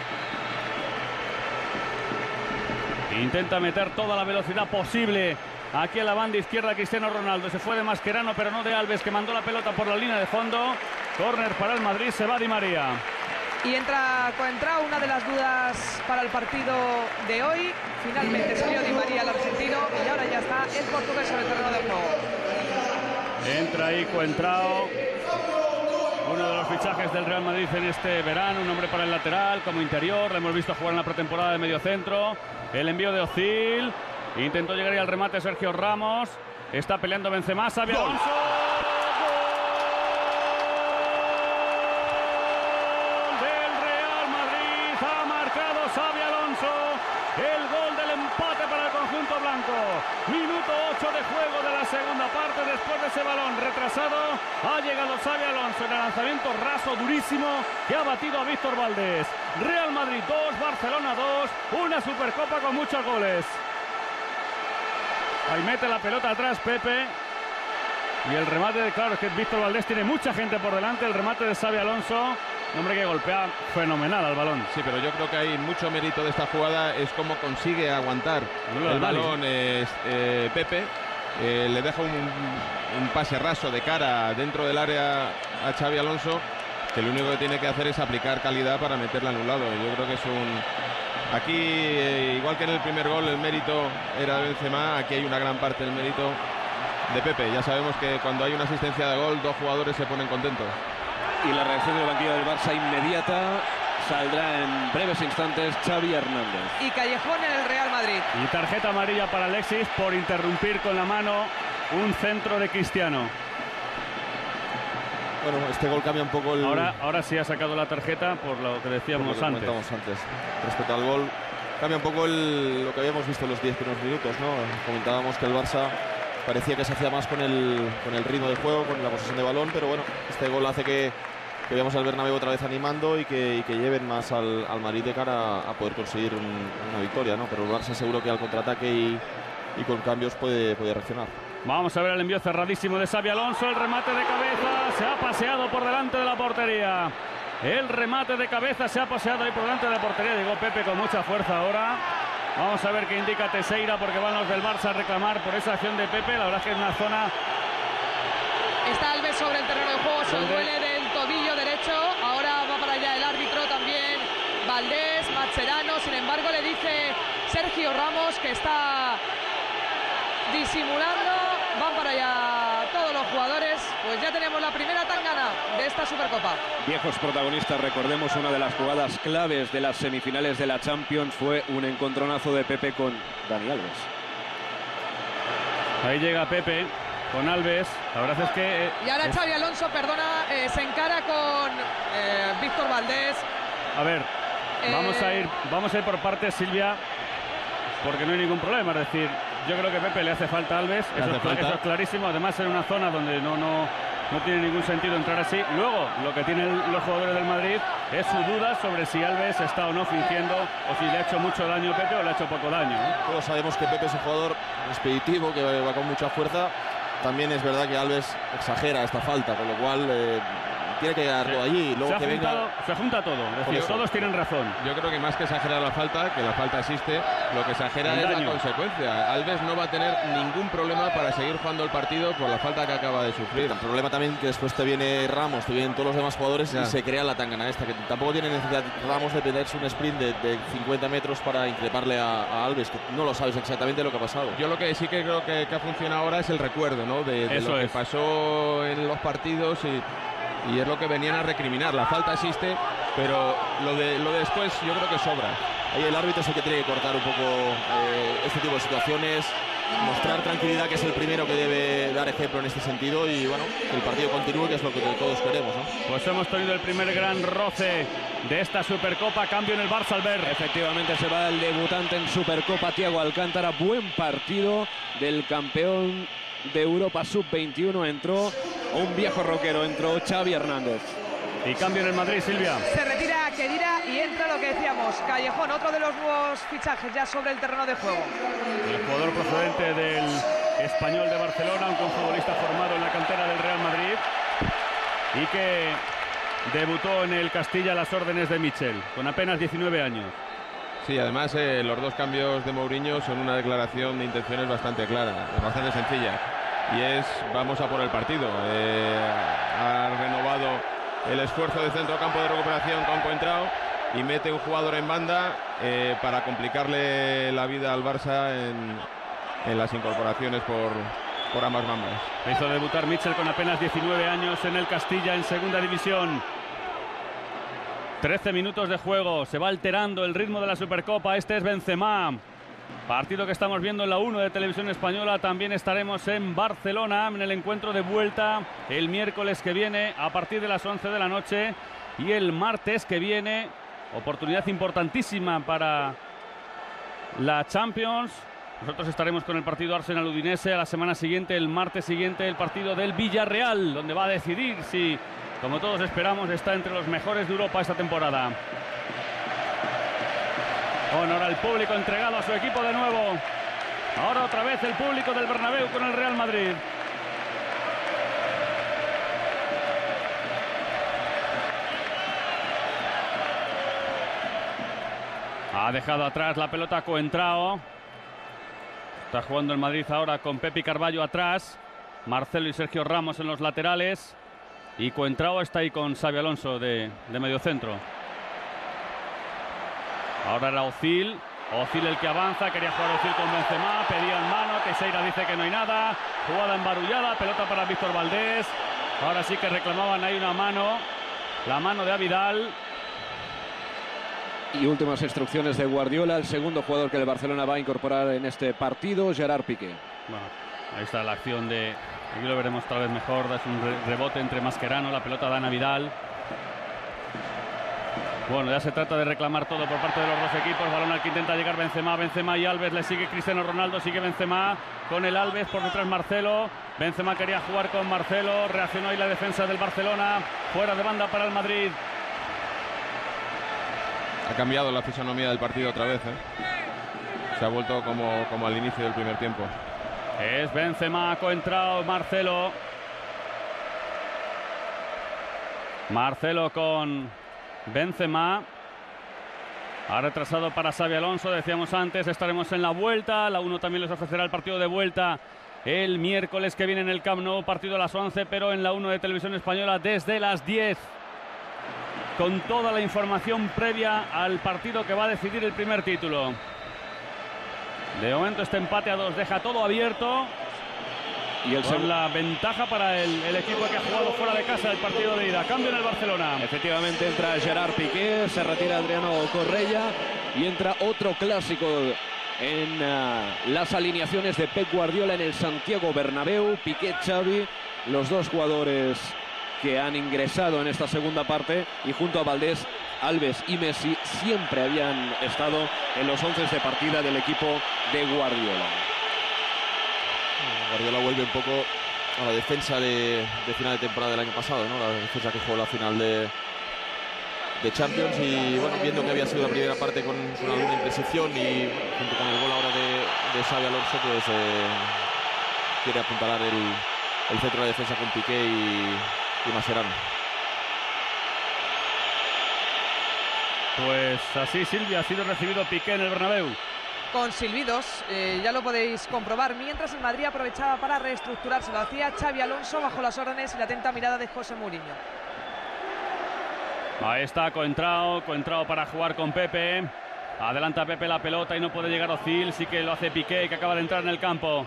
Intenta meter toda la velocidad posible aquí a la banda izquierda Cristiano Ronaldo. Se fue de Mascherano, pero no de Alves, que mandó la pelota por la línea de fondo. Córner para el Madrid. Se va Di María.
Y entra Coentrao, una de las dudas para el partido de hoy. Finalmente salió Di María, el argentino, y ahora ya está el portugués sobre el terreno de juego.
Entra ahí Coentrao, uno de los fichajes del Real Madrid en este verano. Un hombre para el lateral, como interior. Le hemos visto jugar en la pretemporada de medio centro. El envío de Özil. Intentó llegar ahí al remate Sergio Ramos. Está peleando Benzema. Xabi Alonso. El gol del empate para el conjunto blanco. Minuto ocho de juego de la segunda parte. Después de ese balón retrasado, ha llegado Xabi Alonso en el lanzamiento raso, durísimo, que ha batido a Víctor Valdés. Real Madrid dos, Barcelona dos. Una Supercopa con muchos goles. Ahí mete la pelota atrás Pepe. Y el remate, de, claro, es que Víctor Valdés tiene mucha gente por delante. El remate de Xabi Alonso. Un hombre que golpea fenomenal al balón.
Sí, pero yo creo que hay mucho mérito de esta jugada. Es cómo consigue aguantar el balón eh, eh, Pepe. Eh, le deja un, un pase raso de cara dentro del área a Xabi Alonso, que lo único que tiene que hacer es aplicar calidad para meterla en un lado. Yo creo que es un... Aquí, eh, igual que en el primer gol, el mérito era de Benzema. Aquí hay una gran parte del mérito de Pepe. Ya sabemos que cuando hay una asistencia de gol, dos jugadores se ponen contentos.
Y la reacción del banquillo del Barça inmediata. Saldrá en breves instantes Xavi Hernández.
Y Callejón en el Real Madrid.
Y tarjeta amarilla para Alexis por interrumpir con la mano un centro de Cristiano.
Bueno, este gol cambia un poco el...
Ahora, ahora sí ha sacado la tarjeta por lo que decíamos
por lo que
antes.
antes. Respecto al gol, cambia un poco el, lo que habíamos visto en los diez primeros minutos, ¿no? Comentábamos que el Barça parecía que se hacía más con el, con el ritmo de juego, con la posesión de balón, pero bueno, este gol hace que que veamos al Bernabéu otra vez animando y que, y que lleven más al, al Madrid de cara a, a poder conseguir un, una victoria, ¿no? Pero el Barça seguro que al contraataque y, y con cambios puede, puede reaccionar.
Vamos a ver el envío cerradísimo de Xabi Alonso, el remate de cabeza, se ha paseado por delante de la portería. El remate de cabeza se ha paseado ahí por delante de la portería, llegó Pepe con mucha fuerza ahora. Vamos a ver qué indica Teixeira, porque van los del Barça a reclamar por esa acción de Pepe. La verdad es que es una zona...
Está Alves sobre el terreno de juego, se
¿Dónde?
duele del tobillo derecho. Ahora va para allá el árbitro también, Valdés, Mascherano. Sin embargo, le dice Sergio Ramos que está disimulando. Van para allá todos los jugadores. Pues ya tenemos la primera tangana de esta Supercopa.
Viejos protagonistas, recordemos, una de las jugadas claves de las semifinales de la Champions fue un encontronazo de Pepe con Dani Alves.
Ahí llega Pepe con Alves. La verdad es que... eh,
Y ahora
es-
Xabi Alonso, perdona, eh, se encara con eh, Víctor Valdés.
A ver,
Eh,
vamos a ir, vamos a ir por partes, Silvia, porque no hay ningún problema. Es decir, yo creo que Pepe le hace falta a Alves,
Le
eso,
hace
es,
falta.
eso es clarísimo. Además, en una zona donde no, no, no tiene ningún sentido entrar así. Luego, lo que tienen los jugadores del Madrid es su duda sobre si Alves está o no fingiendo, o si le ha hecho mucho daño a Pepe o le ha hecho poco daño, ¿no?
Todos sabemos que Pepe es un jugador expeditivo, que va con mucha fuerza. También es verdad que Alves exagera esta falta, con lo cual eh, tiene que quedar todo allí. Luego
Se, ha
que venga...
juntado- se junta todo, es decir,
Por eso.
todos tienen razón.
Yo creo que más que exagerar la falta, que la falta existe, lo que exagera
El
es
daño.
la consecuencia. Alves no va a tener ningún problema para seguir jugando el partido por la falta que acaba de sufrir.
El problema también que después te viene Ramos, te vienen todos los demás jugadores
Ya.
y se crea la tangana esta, que tampoco tiene necesidad Ramos de pedirse un sprint de, de cincuenta metros para increparle a, a Alves, que no lo sabes exactamente lo que ha pasado.
Yo lo que sí que creo que, que ha funcionado ahora es el recuerdo, ¿no? De, de
Eso
lo que
es.
pasó en los partidos y, y es lo que venían a recriminar. La falta existe, pero lo de, lo de después yo creo que sobra.
Ahí el árbitro es el que tiene que cortar un poco eh, este tipo de situaciones, mostrar tranquilidad, que es el primero que debe dar ejemplo en este sentido, y bueno, que el partido continúe, que es lo que todos queremos, ¿no?
Pues hemos tenido el primer gran roce de esta Supercopa. Cambio en el Barça al ver.
Efectivamente se va el debutante en Supercopa, Thiago Alcántara. Buen partido del campeón de Europa sub veintiuno. Entró un viejo roquero, entró Xavi Hernández.
Y cambio en el Madrid, Silvia.
Se retira Khedira y entra lo que decíamos, Callejón, otro de los nuevos fichajes ya sobre el terreno de juego.
El jugador procedente del Español de Barcelona, un futbolista formado en la cantera del Real Madrid y que debutó en el Castilla a las órdenes de Michel, con apenas diecinueve años.
Sí, además eh, los dos cambios de Mourinho son una declaración de intenciones bastante clara, bastante sencilla. Y es, vamos a por el partido. Eh, ha renovado el esfuerzo de centro campo de recuperación con Coentrao y mete un jugador en banda eh, para complicarle la vida al Barça en, en las incorporaciones por, por ambas bandas.
Hizo debutar Michel con apenas diecinueve años en el Castilla en segunda división. trece minutos de juego, se va alterando el ritmo de la Supercopa. Este es Benzema. Partido que estamos viendo en la uno de Televisión Española. También estaremos en Barcelona en el encuentro de vuelta el miércoles que viene a partir de las once de la noche. Y el martes que viene, oportunidad importantísima para la Champions. Nosotros estaremos con el partido Arsenal-Udinese. A la semana siguiente, el martes siguiente, el partido del Villarreal, donde va a decidir si, como todos esperamos, está entre los mejores de Europa esta temporada. Honor al público entregado a su equipo de nuevo. Ahora otra vez el público del Bernabéu con el Real Madrid. Ha dejado atrás la pelota Coentrao. Está jugando el Madrid ahora con Pepe Carballo atrás. Marcelo y Sergio Ramos en los laterales. Y Coentrao está ahí con Xabi Alonso de, de mediocentro. Ahora era Ozil. Ozil el que avanza. Quería jugar Ozil con Benzema. Pedían mano. Teixeira dice que no hay nada. Jugada embarullada. Pelota para Víctor Valdés. Ahora sí que reclamaban ahí una mano. La mano de Avidal.
Y últimas instrucciones de Guardiola, el segundo jugador que el Barcelona va a incorporar en este partido, Gerard Piqué.
Bueno, ahí está la acción de... Aquí lo veremos otra vez mejor. Es un re rebote entre Mascherano. La pelota da a Vidal. Bueno, ya se trata de reclamar todo por parte de los dos equipos. Balón al que intenta llegar Benzema, Benzema y Alves. Le sigue Cristiano Ronaldo, sigue Benzema con el Alves, por detrás Marcelo. Benzema quería jugar con Marcelo, reaccionó ahí la defensa del Barcelona. Fuera de banda para el Madrid.
Ha cambiado la fisonomía del partido otra vez, ¿eh? Se ha vuelto como, como al inicio del primer tiempo.
Es Benzema, coentrao, Marcelo. Marcelo con Benzema. Ha retrasado para Xabi Alonso, decíamos antes, estaremos en la vuelta. La uno también les ofrecerá el partido de vuelta el miércoles que viene en el Camp Nou, partido a las once, pero en la uno de Televisión Española desde las diez. Con toda la información previa al partido que va a decidir el primer título. De momento este empate a dos deja todo abierto. Y el con la ventaja para el, el equipo que ha jugado fuera de casa el partido de ida. Cambio en el Barcelona.
Efectivamente entra Gerard Piqué, se retira Adriano Correia y entra otro clásico en uh, las alineaciones de Pep Guardiola en el Santiago Bernabéu. Piqué, Xavi, los dos jugadores que han ingresado en esta segunda parte, y junto a Valdés, Alves y Messi siempre habían estado en los once de partida del equipo de Guardiola.
Guardiola vuelve un poco a la defensa de, de final de temporada del año pasado, ¿no? La defensa que jugó la final de, de Champions, y bueno, viendo que había sido la primera parte con, con alguna imprecisión y junto con el gol ahora de, de Xabi Alonso, pues eh, quiere apuntalar el, el centro de defensa con Piqué y, y Mascherano.
Pues así, Silvia, ha sido recibido Piqué en el Bernabéu.
Con silbidos, eh, ya lo podéis comprobar, mientras el Madrid aprovechaba para reestructurarse. Lo hacía Xabi Alonso bajo las órdenes y la atenta mirada de José Mourinho.
Ahí está Coentrao, Coentrao para jugar con Pepe. Adelanta Pepe la pelota y no puede llegar Özil, sí que lo hace Piqué, que acaba de entrar en el campo.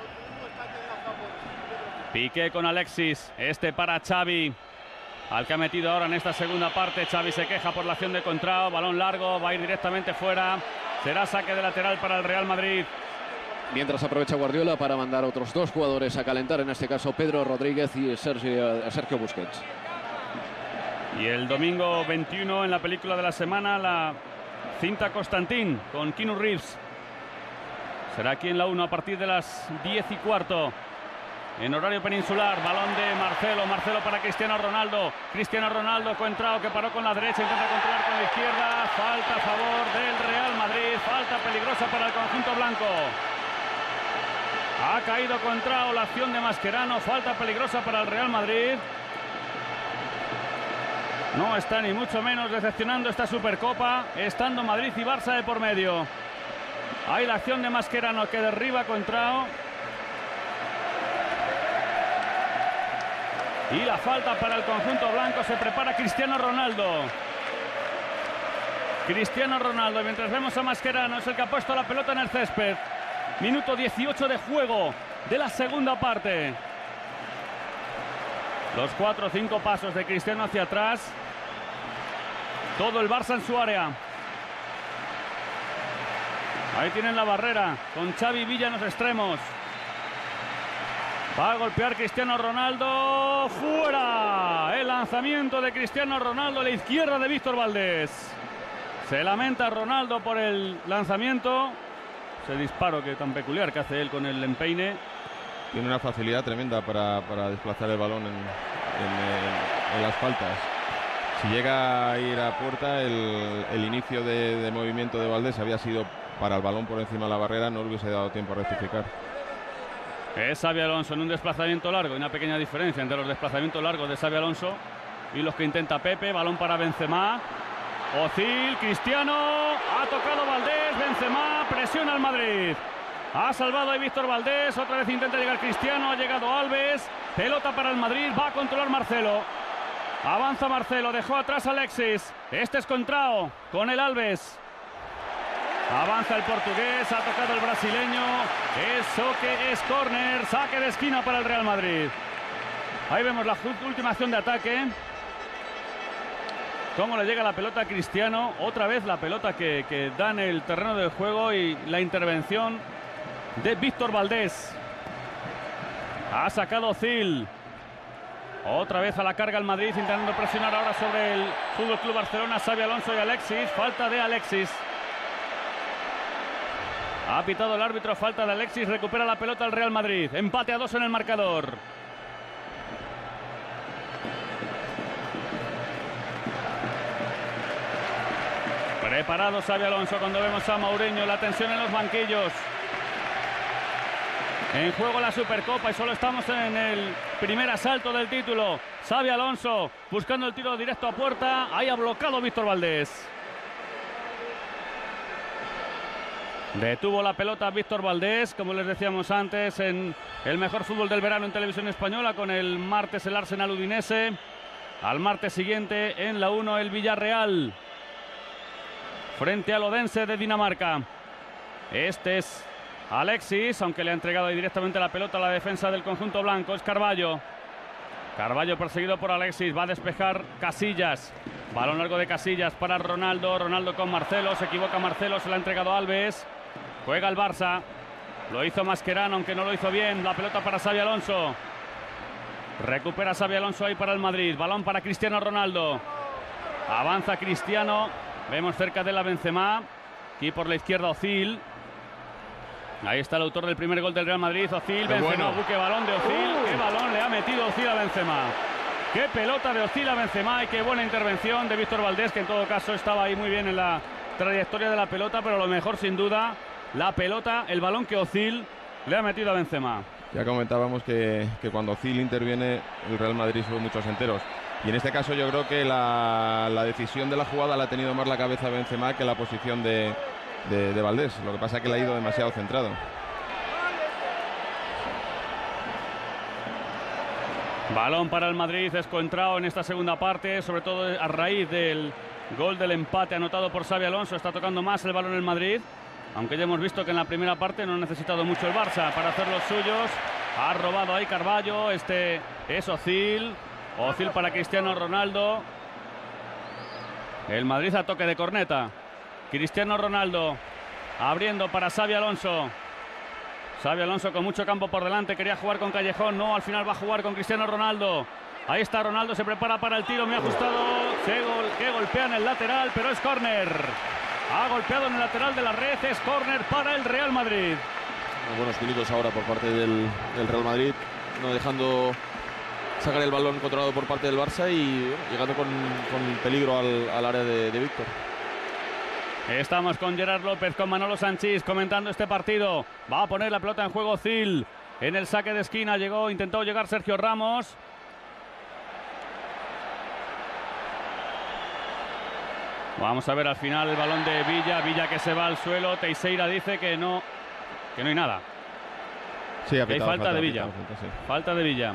Piqué con Alexis, este para Xavi, al que ha metido ahora en esta segunda parte. Xavi se queja por la acción de Coentrao, balón largo, va a ir directamente fuera. Será saque de lateral para el Real Madrid.
Mientras aprovecha Guardiola para mandar a otros dos jugadores a calentar, en este caso Pedro Rodríguez y Sergio, Sergio Busquets.
Y el domingo veintiuno en la película de la semana, la cinta Constantín con Keanu Reeves. Será aquí en la uno a partir de las diez y cuarto. En horario peninsular, balón de Marcelo, Marcelo para Cristiano Ronaldo. Cristiano Ronaldo, Coentrao, que paró con la derecha, intenta controlar con la izquierda. Falta a favor del Real Madrid, falta peligrosa para el conjunto blanco. Ha caído Coentrao, la acción de Mascherano, falta peligrosa para el Real Madrid. No está ni mucho menos decepcionando esta Supercopa, estando Madrid y Barça de por medio. Hay la acción de Mascherano que derriba a Coentrao. Y la falta para el conjunto blanco. Se prepara Cristiano Ronaldo. Cristiano Ronaldo, mientras vemos a Mascherano, es el que ha puesto la pelota en el césped. Minuto dieciocho de juego de la segunda parte. Los cuatro o cinco pasos de Cristiano hacia atrás. Todo el Barça en su área. Ahí tienen la barrera con Xavi Villa en los extremos. Va a golpear Cristiano Ronaldo. ¡Fuera! El lanzamiento de Cristiano Ronaldo a la izquierda de Víctor Valdés. Se lamenta Ronaldo por el lanzamiento. Ese disparo que tan peculiar que hace él con el empeine.
Tiene una facilidad tremenda para, para desplazar el balón en, en, en, en las faltas. Si llega a ir a puerta, el, el inicio de, de movimiento de Valdés había sido para el balón por encima de la barrera, no le hubiese dado tiempo a rectificar.
Es Xabi Alonso en un desplazamiento largo. Hay una pequeña diferencia entre los desplazamientos largos de Xabi Alonso y los que intenta Pepe. Balón para Benzema. Özil, Cristiano. Ha tocado Valdés. Benzema presiona al Madrid. Ha salvado a Víctor Valdés. Otra vez intenta llegar Cristiano. Ha llegado Alves. Pelota para el Madrid. Va a controlar Marcelo. Avanza Marcelo. Dejó atrás a Alexis. Este es Coentrao con el Alves. Avanza el portugués, ha tocado el brasileño. Eso que es córner, saque de esquina para el Real Madrid. Ahí vemos la última acción de ataque. Cómo le llega la pelota a Cristiano. Otra vez la pelota que, que da en el terreno del juego y la intervención de Víctor Valdés. Ha sacado Özil. Otra vez a la carga el Madrid, intentando presionar ahora sobre el Fútbol Club Barcelona. Xabi Alonso y Alexis. Falta de Alexis. Ha pitado el árbitro, falta de Alexis. Recupera la pelota el Real Madrid. Empate a dos en el marcador. Preparado Xabi Alonso cuando vemos a Mourinho. La tensión en los banquillos. En juego la Supercopa y solo estamos en el primer asalto del título. Xabi Alonso buscando el tiro directo a puerta. Ahí ha bloqueado Víctor Valdés. Detuvo la pelota Víctor Valdés, como les decíamos antes, en el mejor fútbol del verano en televisión española, con el martes el Arsenal Udinese. Al martes siguiente en la uno el Villarreal, frente al Odense de Dinamarca. Este es Alexis, aunque le ha entregado ahí directamente la pelota a la defensa del conjunto blanco. Es Carballo. Carballo perseguido por Alexis. Va a despejar Casillas. Balón largo de Casillas para Ronaldo. Ronaldo con Marcelo. Se equivoca Marcelo. Se la ha entregado Alves. Juega el Barça. Lo hizo Mascherano, aunque no lo hizo bien. La pelota para Xabi Alonso. Recupera Xabi Alonso ahí para el Madrid. Balón para Cristiano Ronaldo. Avanza Cristiano. Vemos cerca de la Benzema. Aquí por la izquierda Özil. Ahí está el autor del primer gol del Real Madrid, Özil. Benzema, bueno. Buque balón de Özil. Uh. Qué balón le ha metido Özil a Benzema. Qué pelota de Özil a Benzema y qué buena intervención de Víctor Valdés, que en todo caso estaba ahí muy bien en la trayectoria de la pelota, pero lo mejor sin duda, la pelota, el balón que Özil le ha metido a Benzema.
Ya comentábamos que, que cuando Özil interviene, el Real Madrid sube muchos enteros. Y en este caso yo creo que la, la decisión de la jugada la ha tenido más la cabeza de Benzema que la posición de... De, de Valdés, lo que pasa es que le ha ido demasiado centrado.
Balón para el Madrid, descontrado en esta segunda parte, sobre todo a raíz del gol del empate anotado por Xabi Alonso. Está tocando más el balón el Madrid, aunque ya hemos visto que en la primera parte no ha necesitado mucho el Barça para hacer los suyos. Ha robado ahí Carballo, este es Özil. Özil para Cristiano Ronaldo. El Madrid a toque de corneta. Cristiano Ronaldo abriendo para Xabi Alonso. Xabi Alonso con mucho campo por delante. Quería jugar con Callejón. No, al final va a jugar con Cristiano Ronaldo. Ahí está Ronaldo. Se prepara para el tiro. Me ha ajustado. Se gol, que golpea en el lateral, pero es córner. Ha golpeado en el lateral de la red. Es córner para el Real Madrid.
Buenos minutos ahora por parte del, del Real Madrid. No dejando sacar el balón controlado por parte del Barça y llegando con, con peligro al, al área de, de Víctor.
Estamos con Gerard López, con Manolo Sanchís comentando este partido. Va a poner la pelota en juego Özil. En el saque de esquina llegó, intentó llegar Sergio Ramos. Vamos a ver al final el balón de Villa. Villa que se va al suelo. Teixeira dice que no, que no hay nada.
Sí, ha pitado,
hay falta, falta de Villa.
Pitado, falta, sí.
falta de Villa.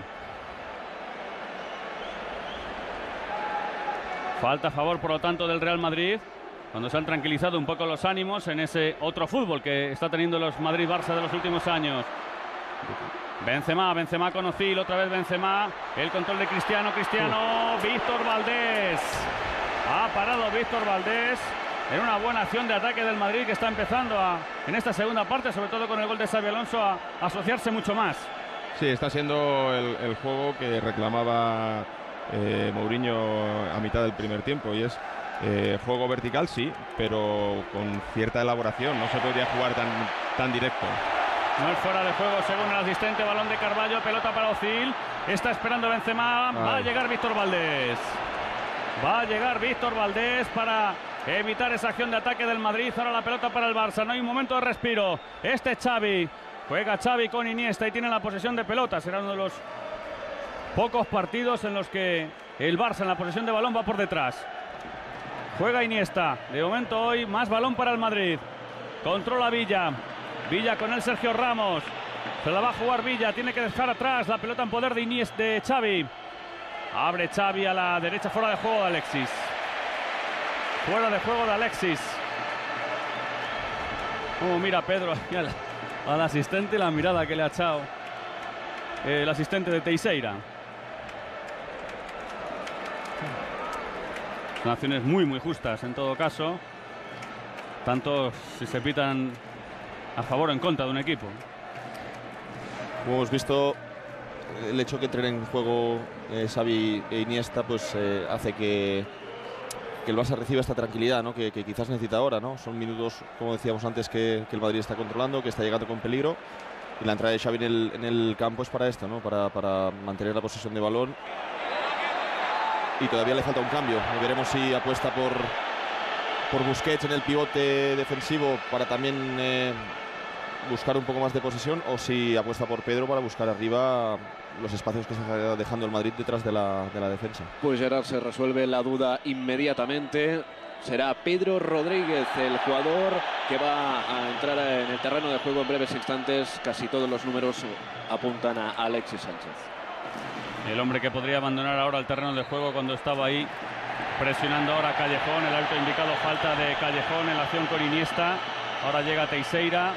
Falta a favor, por lo tanto, del Real Madrid. Cuando se han tranquilizado un poco los ánimos en ese otro fútbol que está teniendo los Madrid-Barça de los últimos años. Benzema, Benzema con Özil, otra vez Benzema. El control de Cristiano, Cristiano, uh. Víctor Valdés. Ha parado Víctor Valdés en una buena acción de ataque del Madrid que está empezando a, en esta segunda parte, sobre todo con el gol de Xabi Alonso, a, a asociarse mucho más.
Sí, está siendo el, el juego que reclamaba eh, Mourinho a mitad del primer tiempo y es... Eh, juego vertical, sí, pero con cierta elaboración. No se podría jugar tan, tan directo.
No es fuera de juego según el asistente. Balón de Carballo, pelota para Özil. Está esperando Benzema. Ay. Va a llegar Víctor Valdés. Va a llegar Víctor Valdés para evitar esa acción de ataque del Madrid. Ahora la pelota para el Barça. No hay un momento de respiro. Este Xavi. Juega Xavi con Iniesta y tiene la posesión de pelota. Será uno de los pocos partidos en los que el Barça en la posesión de balón va por detrás. Juega Iniesta. De momento hoy más balón para el Madrid. Controla Villa. Villa con el Sergio Ramos. Se la va a jugar Villa. Tiene que dejar atrás la pelota en poder de Iniesta, de Xavi. Abre Xavi a la derecha, fuera de juego de Alexis. Fuera de juego de Alexis. Oh, mira Pedro al, al asistente, la mirada que le ha echado el asistente de Teixeira. Son acciones muy muy justas en todo caso, tanto si se pitan a favor o en contra de un equipo.
Como hemos visto, el hecho que entren en juego eh, Xavi e Iniesta pues eh, hace que, que el Barça reciba esta tranquilidad, ¿no? que, que quizás necesita ahora, ¿no? Son minutos, como decíamos antes, que, que el Madrid está controlando, que está llegando con peligro, y la entrada de Xavi en el, en el campo es para esto, ¿no? para, para mantener la posesión de balón, y todavía le falta un cambio. Y veremos si apuesta por, por Busquets en el pivote defensivo para también eh, buscar un poco más de posesión, o si apuesta por Pedro para buscar arriba los espacios que se está dejando el Madrid detrás de la, de la defensa.
Pues Gerard, se resuelve la duda inmediatamente. Será Pedro Rodríguez el jugador que va a entrar en el terreno de juego en breves instantes. Casi todos los números apuntan a Alexis Sánchez.
El hombre que podría abandonar ahora el terreno de juego cuando estaba ahí presionando ahora a Callejón. El árbitro ha indicado falta de Callejón en la acción con Iniesta. Ahora llega Teixeira.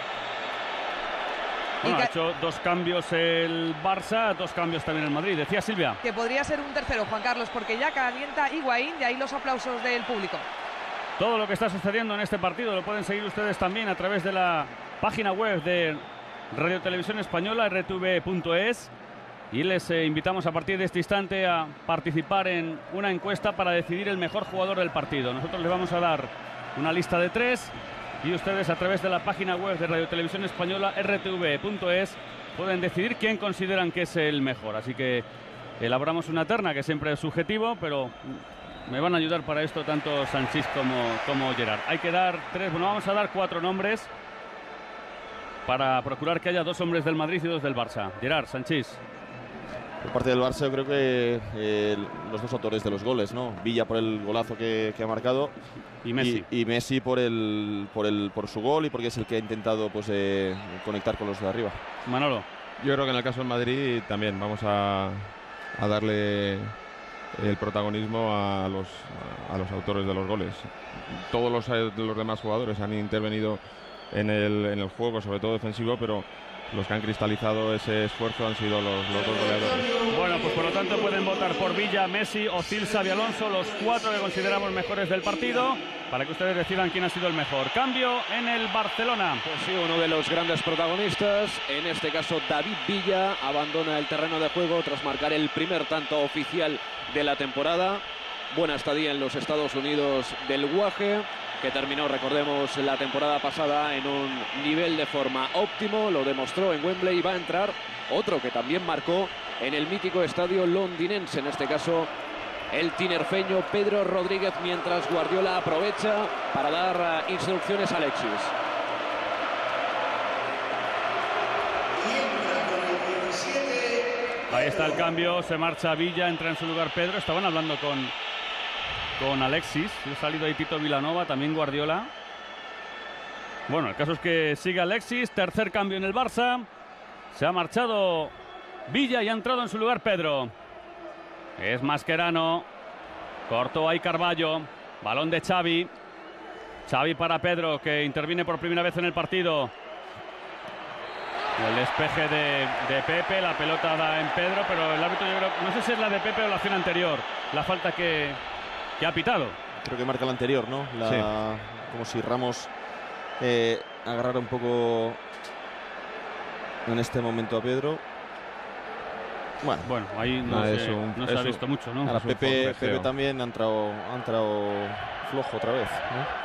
Bueno, ha hecho dos cambios el Barça, dos cambios también el Madrid. Decía Silvia.
Que podría ser un tercero, Juan Carlos, porque ya calienta Higuaín, de ahí los aplausos del público.
Todo lo que está sucediendo en este partido lo pueden seguir ustedes también a través de la página web de Radio Televisión Española, r t v punto es. Y les eh, invitamos a partir de este instante a participar en una encuesta para decidir el mejor jugador del partido. Nosotros les vamos a dar una lista de tres y ustedes a través de la página web de Radio Televisión Española, r t v punto es, pueden decidir quién consideran que es el mejor. Así que elaboramos una terna que siempre es subjetivo, pero me van a ayudar para esto tanto Sanchís como, como Gerard. Hay que dar tres, bueno, vamos a dar cuatro nombres para procurar que haya dos hombres del Madrid y dos del Barça. Gerard, Sanchís.
Por parte del Barça, yo creo que eh, los dos autores de los goles, ¿no? Villa por el golazo que, que ha marcado
y Messi,
y, y Messi por el, por el por su gol y porque es el que ha intentado pues eh, conectar con los de arriba.
Manolo.
Yo creo que en el caso del Madrid también vamos a, a darle el protagonismo a los, a los autores de los goles. Todos los, los demás jugadores han intervenido en el, en el juego, sobre todo defensivo, pero los que han cristalizado ese esfuerzo han sido los, los dos goleadores.
Bueno, pues por lo tanto pueden votar por Villa, Messi, Ozil, Xabi Alonso, los cuatro que consideramos mejores del partido, para que ustedes decidan quién ha sido el mejor. Cambio en el Barcelona.
Pues sí, uno de los grandes protagonistas, en este caso David Villa, abandona el terreno de juego tras marcar el primer tanto oficial de la temporada. Buena estadía en los Estados Unidos del Guaje, que terminó, recordemos, la temporada pasada en un nivel de forma óptimo, lo demostró en Wembley, y va a entrar otro que también marcó en el mítico estadio londinense, en este caso el tinerfeño Pedro Rodríguez, mientras Guardiola aprovecha para dar uh, instrucciones a Alexis.
Ahí está el cambio, se marcha Villa, entra en su lugar Pedro. Estaban hablando con, con Alexis, ha salido ahí Tito Vilanova, también Guardiola. Bueno, el caso es que sigue Alexis, tercer cambio en el Barça. Se ha marchado Villa y ha entrado en su lugar Pedro. Es Mascherano, cortó ahí Carballo, balón de Xavi. Xavi para Pedro, que interviene por primera vez en el partido. El despeje de, de Pepe, la pelota da en Pedro, pero el árbitro, yo creo, no sé si es la de Pepe o la acción anterior, la falta que, que ha pitado.
Creo que marca la anterior, ¿no? La,
sí.
Como si Ramos eh, agarrara un poco en este momento a Pedro. Bueno,
bueno ahí no,
ah,
se,
eso,
no se ha
eso,
visto mucho, ¿no?
Ahora Pepe, Pepe también ha entrado, ha entrado flojo otra vez, ¿no?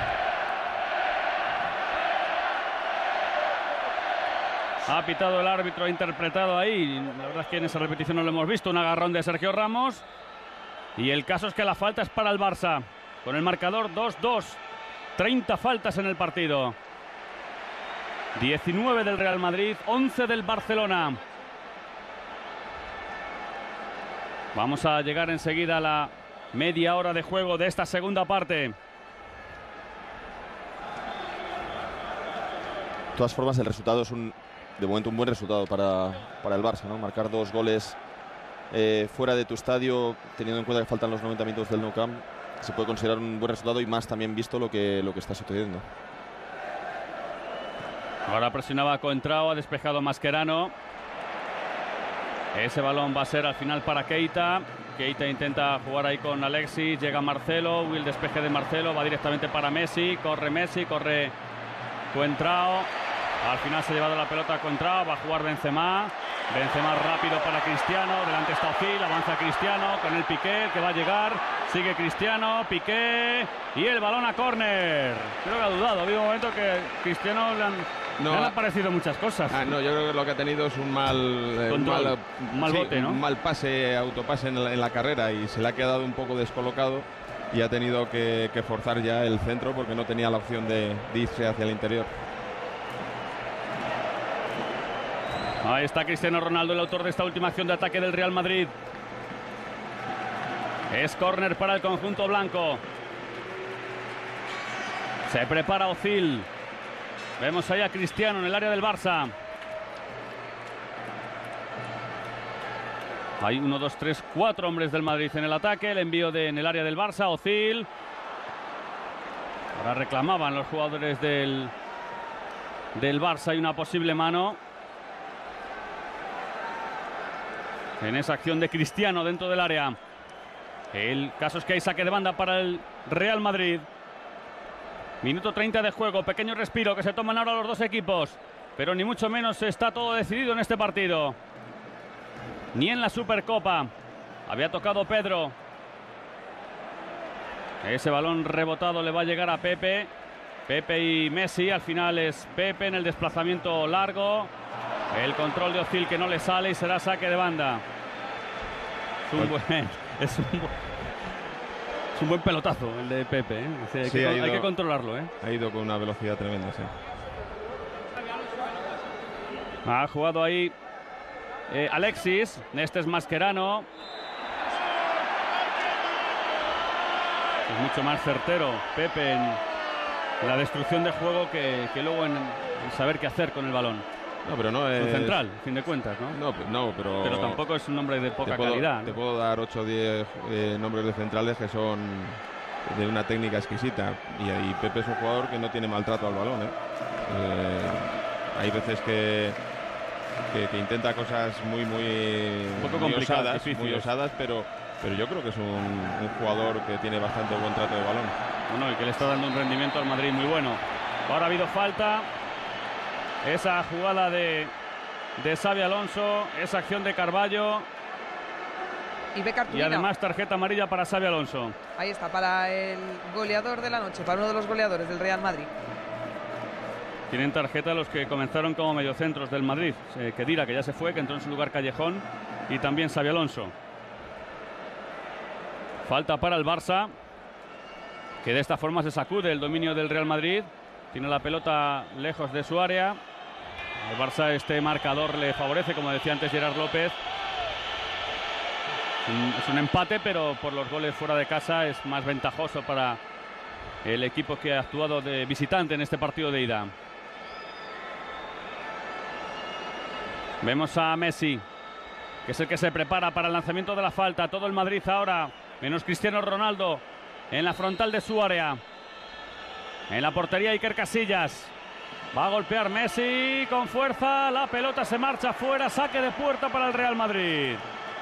Ha pitado el árbitro, ha interpretado ahí. La verdad es que en esa repetición no lo hemos visto. Un agarrón de Sergio Ramos. Y el caso es que la falta es para el Barça. Con el marcador dos dos. treinta faltas en el partido. diecinueve del Real Madrid, once del Barcelona. Vamos a llegar enseguida a la media hora de juego de esta segunda parte.
De todas formas, el resultado es un, de momento un buen resultado para, para el Barça, ¿no? Marcar dos goles eh, fuera de tu estadio, teniendo en cuenta que faltan los noventa minutos del Nou Camp, se puede considerar un buen resultado, y más también visto lo que, lo que está sucediendo.
Ahora presionaba Coentrao, ha despejado Mascherano. Ese balón va a ser al final para Keita. Keita intenta jugar ahí con Alexis, llega Marcelo, el despeje de Marcelo, va directamente para Messi, corre Messi, corre Coentrao. Al final se ha llevado la pelota a Coentrao, va a jugar Benzema. Benzema rápido para Cristiano, delante está Ozil, avanza Cristiano con el Piqué que va a llegar, sigue Cristiano, Piqué y el balón a córner. Creo que ha dudado, ha habido un momento que Cristiano le han,
no,
le han aparecido muchas cosas.
Ah, no, yo creo que lo que ha tenido es un mal, eh, un mal,
un mal
sí,
bote, ¿no?
Un mal pase, autopase en la, en la carrera y se le ha quedado un poco descolocado y ha tenido que, que forzar ya el centro porque no tenía la opción de, de irse hacia el interior.
Ahí está Cristiano Ronaldo, el autor de esta última acción de ataque del Real Madrid. Es córner para el conjunto blanco. Se prepara Ozil. Vemos ahí a Cristiano en el área del Barça. Hay uno, dos, tres, cuatro hombres del Madrid en el ataque. El envío de, en el área del Barça, Ozil. Ahora reclamaban los jugadores del, del Barça. Hay una posible mano en esa acción de Cristiano dentro del área. El caso es que hay saque de banda para el Real Madrid. Minuto treinta de juego, pequeño respiro que se toman ahora los dos equipos, pero ni mucho menos está todo decidido en este partido. Ni en la Supercopa. Había tocado Pedro. Ese balón rebotado le va a llegar a Pepe. Pepe y Messi, al final es Pepe en el desplazamiento largo. El control de Ozil que no le sale y será saque de banda. Es un buen, es un, es un buen pelotazo el de Pepe, ¿eh? O sea, hay,
Sí,
que,
ha ido,
hay que controlarlo, ¿eh?
Ha ido con una velocidad tremenda, sí.
Ha jugado ahí eh, Alexis. Este es Mascherano. Es mucho más certero Pepe en la destrucción de juego que, que luego en, en saber qué hacer con el balón.
No, pero no es...
Un central, a fin de cuentas, ¿no?
No, no, pero...
Pero tampoco es un hombre de poca
te puedo,
calidad, ¿no?
Te puedo dar ocho o diez eh, nombres de centrales que son de una técnica exquisita. Y, y Pepe es un jugador que no tiene maltrato al balón, ¿eh? Eh, hay veces que, que, que intenta cosas muy, muy,
un poco
muy
complicadas,
osadas, muy
difíciles.
osadas, pero, pero yo creo que es un, un jugador que tiene bastante buen trato de balón.
Bueno, y que le está dando un rendimiento al Madrid muy bueno. Ahora ha habido falta. Esa jugada de, de Xabi Alonso, esa acción de Carballo.
Y ve
Y
cartulina.
además tarjeta amarilla para Xabi Alonso.
Ahí está, para el goleador de la noche, para uno de los goleadores del Real Madrid.
Tienen tarjeta los que comenzaron como mediocentros del Madrid. Eh, Kedira, que ya se fue, que entró en su lugar Callejón. Y también Xabi Alonso. Falta para el Barça, que de esta forma se sacude el dominio del Real Madrid. Tiene la pelota lejos de su área. Al Barça este marcador le favorece, como decía antes Gerard López. Es un empate, pero por los goles fuera de casa es más ventajoso para el equipo que ha actuado de visitante en este partido de ida. Vemos a Messi, que es el que se prepara para el lanzamiento de la falta. Todo el Madrid ahora, menos Cristiano Ronaldo, en la frontal de su área. En la portería Iker Casillas. Va a golpear Messi con fuerza. La pelota se marcha fuera. Saque de puerta para el Real Madrid.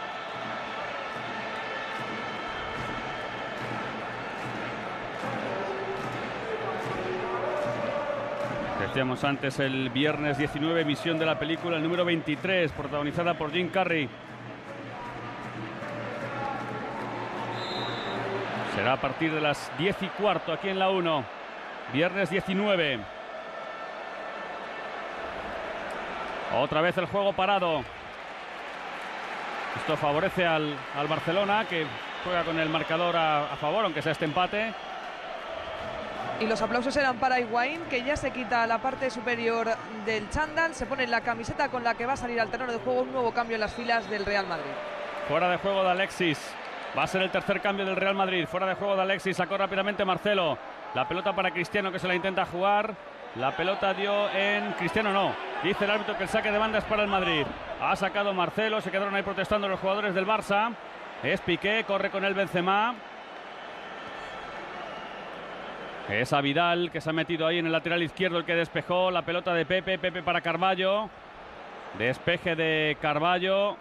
Decíamos antes el viernes diecinueve, emisión de la película el número veintitrés, protagonizada por Jim Carrey. Será a partir de las diez y cuarto aquí en la uno. Viernes diecinueve. Otra vez el juego parado. Esto favorece al, al Barcelona, que juega con el marcador a, a favor, aunque sea este empate.
Y los aplausos eran para Higuaín, que ya se quita la parte superior del chándal, se pone la camiseta con la que va a salir al terreno de juego. Un nuevo cambio en las filas del Real Madrid.
Fuera de juego de Alexis. Va a ser el tercer cambio del Real Madrid. Fuera de juego de Alexis. Sacó rápidamente Marcelo. La pelota para Cristiano, que se la intenta jugar. La pelota dio en Cristiano, no. Dice el árbitro que el saque de banda es para el Madrid. Ha sacado Marcelo. Se quedaron ahí protestando los jugadores del Barça. Es Piqué. Corre con el Benzema. Es a Vidal, que se ha metido ahí en el lateral izquierdo, el que despejó. La pelota de Pepe. Pepe para Carballo. Despeje de Carballo.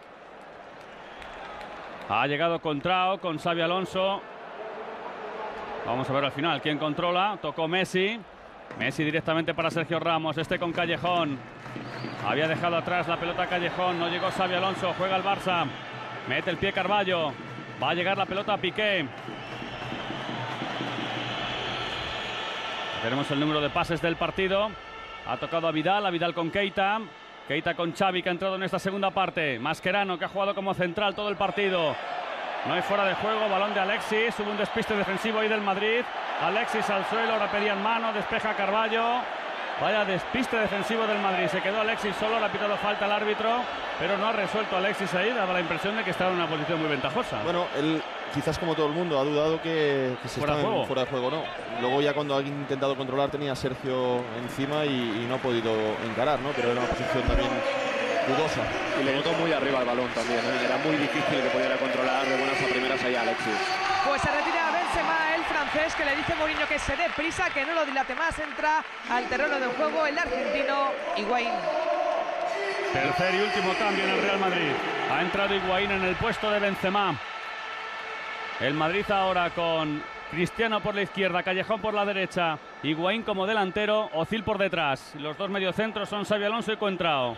Ha llegado Contrao con Xabi Alonso. Vamos a ver al final quién controla. Tocó Messi. Messi directamente para Sergio Ramos. Este con Callejón. Había dejado atrás la pelota Callejón, no llegó Xabi Alonso, juega el Barça. Mete el pie Carballo, va a llegar la pelota a Piqué. Tenemos el número de pases del partido. Ha tocado a Vidal, a Vidal con Keita. Keita con Xavi, que ha entrado en esta segunda parte. Mascherano, que ha jugado como central todo el partido. No hay fuera de juego, balón de Alexis. Hubo un despiste defensivo ahí del Madrid. Alexis al suelo, ahora pedían mano, despeja Carballo. Vaya despiste defensivo del Madrid. Se quedó Alexis solo, le ha pitado falta al árbitro, pero no ha resuelto Alexis ahí. Daba la impresión de que estaba en una posición muy ventajosa.
Bueno, él quizás como todo el mundo ha dudado que, que se
fuera,
está
de
en, fuera de juego, ¿no? Luego ya cuando ha intentado controlar tenía a Sergio encima y, y no ha podido encarar, ¿no? Pero era una posición también dudosa.
Y le botó muy arriba el balón también, ¿eh? Era muy difícil que pudiera controlar de buenas a primeras ahí a Alexis.
Pues se retira Benzema, el francés, que le dice Mourinho que se dé prisa, que no lo dilate más. Entra al terreno de juego el argentino Higuaín.
Tercer y último cambio en el Real Madrid. Ha entrado Higuaín en el puesto de Benzema. El Madrid ahora con Cristiano por la izquierda, Callejón por la derecha, Higuaín como delantero, Özil por detrás. Los dos mediocentros son Xabi Alonso y Coentrao.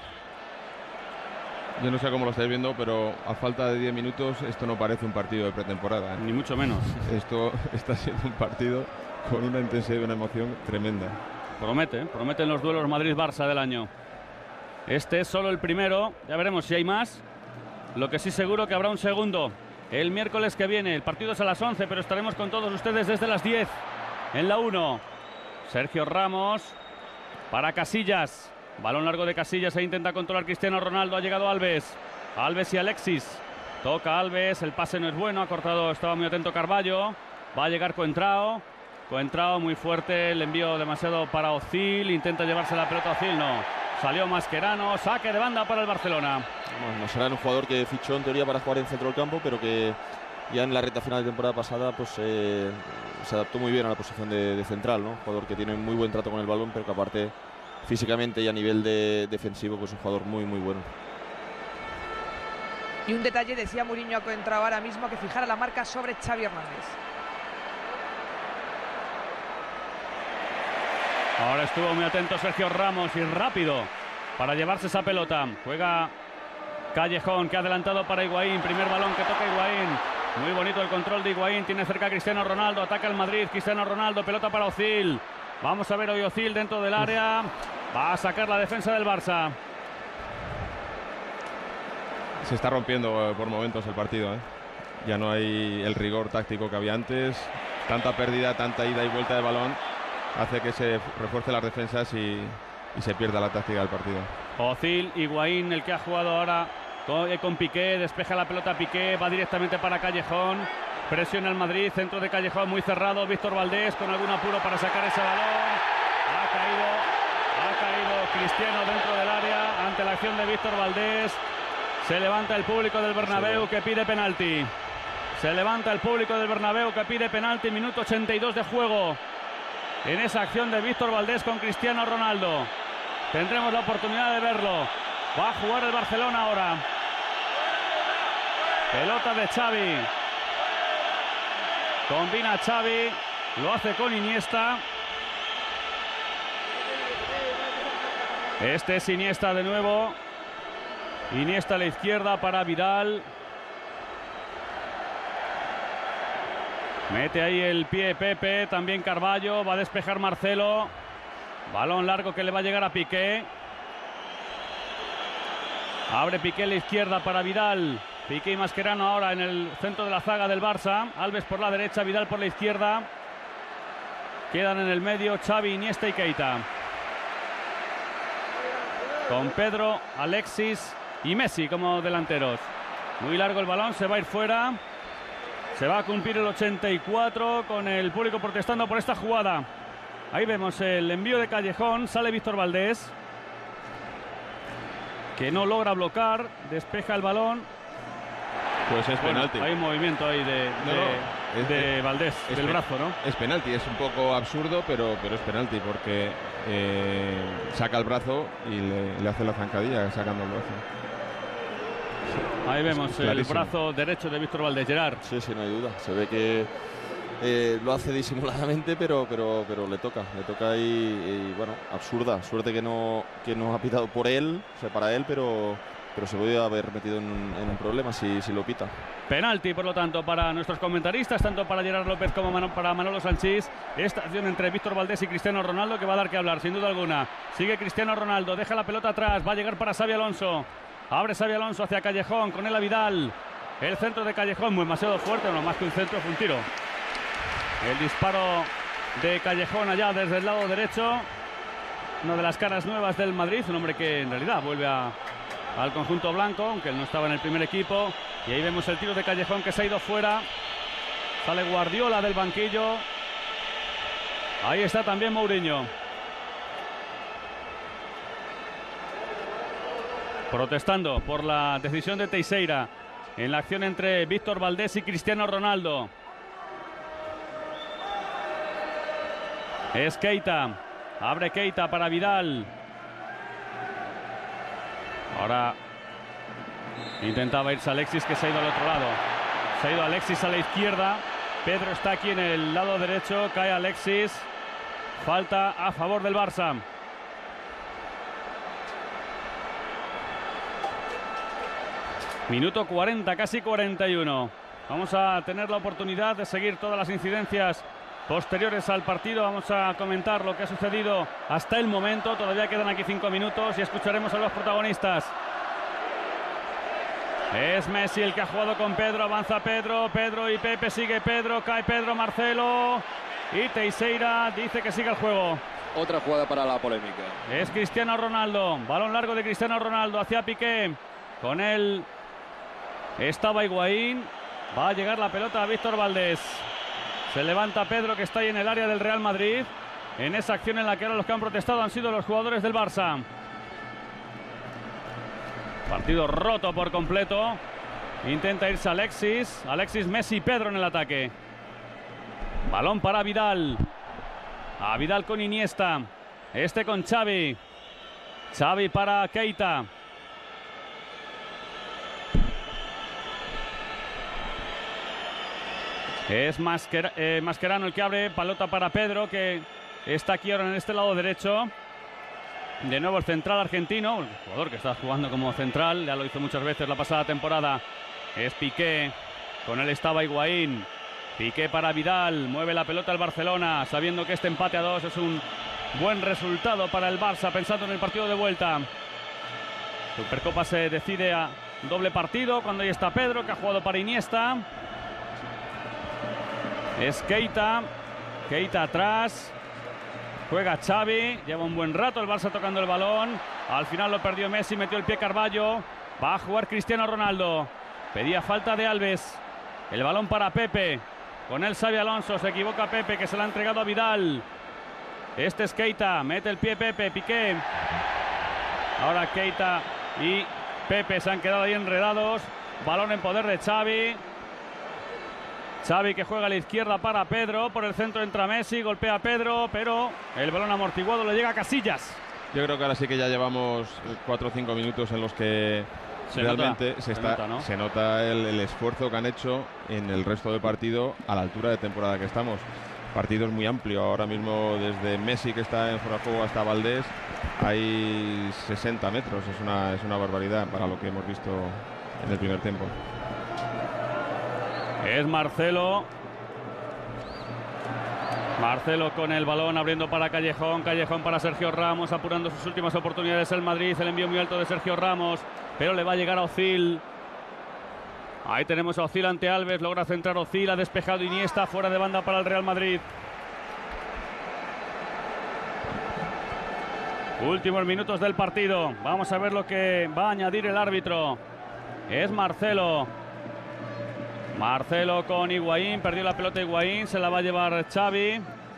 Yo no sé cómo lo estáis viendo, pero a falta de diez minutos esto no parece un partido de pretemporada, ¿eh?
Ni mucho menos.
Esto está siendo un partido con una intensidad y una emoción tremenda.
Promete, ¿eh? Prometen los duelos Madrid-Barça del año. Este es solo el primero, ya veremos si hay más. Lo que sí seguro que habrá un segundo el miércoles que viene. El partido es a las once, pero estaremos con todos ustedes desde las diez en la uno. Sergio Ramos para Casillas. Balón largo de Casillas e intenta controlar Cristiano Ronaldo. Ha llegado Alves. Alves y Alexis. Toca Alves, el pase no es bueno. Ha cortado, estaba muy atento Carballo. Va a llegar Coentrao. Coentrao muy fuerte, el envío demasiado para Özil. Intenta llevarse la pelota a Özil, no. Salió Mascherano, saque de banda para el Barcelona.
Bueno, será un jugador que fichó en teoría para jugar en centro del campo, pero que ya en la recta final de temporada pasada pues eh, se adaptó muy bien a la posición de, de central, ¿no? Un jugador que tiene muy buen trato con el balón, pero que aparte físicamente y a nivel de defensivo pues un jugador muy muy bueno.
Y un detalle, decía Mourinho a Coentrao ahora mismo, que fijara la marca sobre Xavi Hernández.
Ahora estuvo muy atento Sergio Ramos y rápido para llevarse esa pelota. Juega Callejón, que ha adelantado para Higuaín. Primer balón que toca Higuaín. Muy bonito el control de Higuaín. Tiene cerca a Cristiano Ronaldo. Ataca el Madrid. Cristiano Ronaldo. Pelota para Özil. Vamos a ver hoy Özil dentro del área. Va a sacar la defensa del Barça.
Se está rompiendo por momentos el partido, ¿eh? Ya no hay el rigor táctico que había antes. Tanta pérdida, tanta ida y vuelta de balón hace que se refuerce las defensas y, y se pierda la táctica del partido.
Özil, Higuaín, el que ha jugado ahora con, con Piqué, despeja la pelota Piqué, va directamente para Callejón, presiona el Madrid, centro de Callejón muy cerrado, Víctor Valdés con algún apuro para sacar ese balón. Ha caído, ha caído Cristiano dentro del área ante la acción de Víctor Valdés. Se levanta el público del Bernabéu que pide penalti. Se levanta el público del Bernabéu que pide penalti, minuto ochenta y dos de juego. En esa acción de Víctor Valdés con Cristiano Ronaldo. Tendremos la oportunidad de verlo. Va a jugar el Barcelona ahora. Pelota de Xavi. Combina Xavi. Lo hace con Iniesta. Este es Iniesta de nuevo. Iniesta a la izquierda para Vidal. Mete ahí el pie Pepe, también Carballo, va a despejar Marcelo. Balón largo que le va a llegar a Piqué. Abre Piqué a la izquierda para Vidal. Piqué y Mascherano ahora en el centro de la zaga del Barça. Alves por la derecha, Vidal por la izquierda. Quedan en el medio Xavi, Iniesta y Keita. Con Pedro, Alexis y Messi como delanteros. Muy largo el balón, se va a ir fuera. Se va a cumplir el ochenta y cuatro con el público protestando por esta jugada. Ahí vemos el envío de Callejón. Sale Víctor Valdés, que no logra bloquear. Despeja el balón.
Pues es
Bueno,
penalti.
hay un movimiento ahí de,
No,
de,
no, es-
de Valdés,
es
del
pe-
brazo, ¿no?
Es penalti, es un poco absurdo, pero, pero es penalti porque eh, saca el brazo y le, le hace la zancadilla sacando el brazo.
Ahí vemos el
clarísimo.
brazo derecho de Víctor Valdés. Gerard.
Sí, sí, no hay duda. Se ve que eh, lo hace disimuladamente, pero, pero, pero le toca, le toca y, y bueno, absurda. Suerte que no, que no ha pitado por él, o sea, para él, pero, pero se puede haber metido en, en un problema si, si lo pita.
Penalti, por lo tanto, para nuestros comentaristas, tanto para Gerard López como para Manolo Sanchís. Esta acción entre Víctor Valdés y Cristiano Ronaldo que va a dar que hablar, sin duda alguna. Sigue Cristiano Ronaldo, deja la pelota atrás, va a llegar para Xabi Alonso. Abre Xabi Alonso hacia Callejón, con él a Vidal. El centro de Callejón, muy demasiado fuerte, no más que un centro, fue un tiro. El disparo de Callejón allá desde el lado derecho. Una de las caras nuevas del Madrid, un hombre que en realidad vuelve a, al conjunto blanco, aunque él no estaba en el primer equipo. Y ahí vemos el tiro de Callejón que se ha ido fuera. Sale Guardiola del banquillo. Ahí está también Mourinho. Protestando por la decisión de Teixeira en la acción entre Víctor Valdés y Cristiano Ronaldo. Es Keita. Abre Keita para Vidal. Ahora intentaba irse Alexis, que se ha ido al otro lado. Se ha ido Alexis a la izquierda. Pedro está aquí en el lado derecho. Cae Alexis. Falta a favor del Barça. Minuto cuarenta, casi cuarenta y uno. Vamos a tener la oportunidad de seguir todas las incidencias posteriores al partido. Vamos a comentar lo que ha sucedido hasta el momento. Todavía quedan aquí cinco minutos y escucharemos a los protagonistas. Es Messi el que ha jugado con Pedro. Avanza Pedro, Pedro y Pepe. Sigue Pedro, cae Pedro, Marcelo. Y Teixeira dice que sigue el juego.
Otra jugada para la polémica.
Es Cristiano Ronaldo. Balón largo de Cristiano Ronaldo hacia Piqué. Con él estaba Higuaín. Va a llegar la pelota a Víctor Valdés. Se levanta Pedro, que está ahí en el área del Real Madrid. En esa acción en la que ahora los que han protestado han sido los jugadores del Barça. Partido roto por completo. Intenta irse Alexis. Alexis, Messi y Pedro en el ataque. Balón para Vidal. A Vidal con Iniesta. Este con Xavi. Xavi para Keita. Es Mascher, eh, Mascherano el que abre. Pelota para Pedro, que está aquí ahora en este lado derecho. De nuevo el central argentino, el jugador que está jugando como central, ya lo hizo muchas veces la pasada temporada. Es Piqué, con él estaba Higuaín. Piqué para Vidal, mueve la pelota el Barcelona, sabiendo que este empate a dos es un buen resultado para el Barça, pensando en el partido de vuelta. Supercopa se decide a doble partido, cuando ahí está Pedro, que ha jugado para Iniesta. Es Keita, Keita atrás. Juega Xavi, lleva un buen rato el Barça tocando el balón. Al final lo perdió Messi, metió el pie Carballo. Va a jugar Cristiano Ronaldo. Pedía falta de Alves. El balón para Pepe. Con él Xabi Alonso, se equivoca Pepe, que se la ha entregado a Vidal. Este es Keita, mete el pie Pepe, Piqué. Ahora Keita y Pepe se han quedado ahí enredados. Balón en poder de Xavi. Xavi que juega a la izquierda para Pedro. Por el centro entra Messi, golpea a Pedro, pero el balón amortiguado le llega a Casillas.
Yo creo que ahora sí que ya llevamos cuatro o cinco minutos en los que se realmente nota, se, está, se nota, ¿no? se nota el, el esfuerzo que han hecho en el resto del partido a la altura de temporada que estamos. Partido es muy amplio. Ahora mismo desde Messi, que está en fuera de juego, hasta Valdés hay sesenta metros. Es una, es una barbaridad para lo que hemos visto en el primer tiempo.
Es Marcelo. Marcelo con el balón abriendo para Callejón. Callejón para Sergio Ramos, apurando sus últimas oportunidades el Madrid. El envío muy alto de Sergio Ramos, pero le va a llegar a Özil. Ahí tenemos a Özil ante Alves. Logra centrar Özil, ha despejado Iniesta. Fuera de banda para el Real Madrid. Últimos minutos del partido. Vamos a ver lo que va a añadir el árbitro. Es Marcelo. Marcelo con Higuaín, perdió la pelota Higuaín, se la va a llevar Xavi.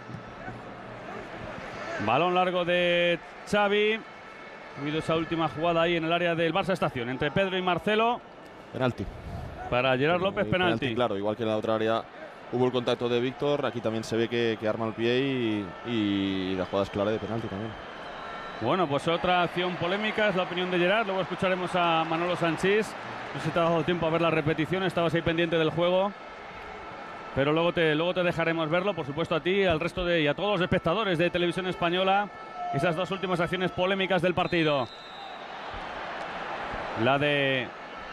Balón largo de Xavi. Ha habido esa última jugada ahí en el área del Barça Estación, entre Pedro y Marcelo.
Penalti.
Para Gerard López, penalti.
penalti. Claro, igual que en la otra área hubo el contacto de Víctor, aquí también se ve que, que arma el pie y, y la jugada es clara de penalti también.
Bueno, pues otra acción polémica, es la opinión de Gerard. Luego escucharemos a Manolo Sanchís. No sé si te ha dado tiempo a ver la repetición, estabas ahí pendiente del juego. pero luego te, luego te dejaremos verlo, por supuesto a ti, al resto de y a todos los espectadores de Televisión Española, esas dos últimas acciones polémicas del partido. La de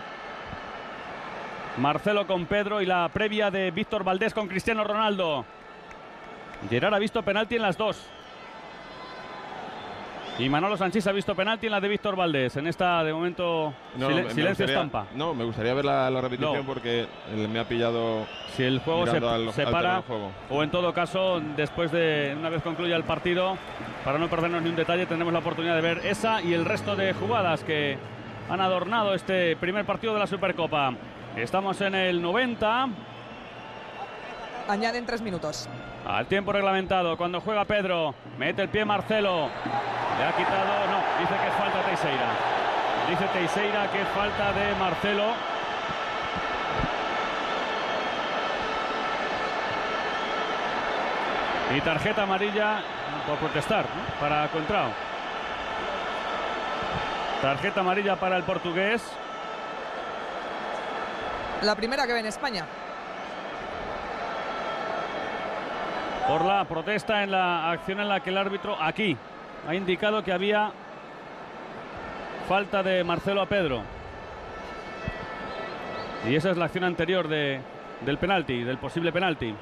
Marcelo con Pedro y la previa de Víctor Valdés con Cristiano Ronaldo. Gerard ha visto penalti en las dos. Y Manolo Sanchís ha visto penalti en la de Víctor Valdés. En esta, de momento,
no,
sil
me
silencio
gustaría,
estampa.
No, me gustaría ver la, la repetición
no.
porque me ha pillado.
Si el juego se,
al,
se
al
para,
juego.
o en todo caso, después de, una vez concluya el partido, para no perdernos ni un detalle, tendremos la oportunidad de ver esa y el resto de jugadas que han adornado este primer partido de la Supercopa. Estamos en el noventa.
Añaden tres minutos.
Al tiempo reglamentado, cuando juega Pedro, mete el pie Marcelo. Le ha quitado, no, dice que es falta Teixeira. Dice Teixeira que es falta de Marcelo. Y tarjeta amarilla por protestar, ¿no? Para Contrao. Tarjeta amarilla para el portugués.
La primera que ve en España.
Por la protesta en la acción en la que el árbitro aquí ha indicado que había falta de Marcelo a Pedro. Y esa es la acción anterior de, del penalti, del posible penalti.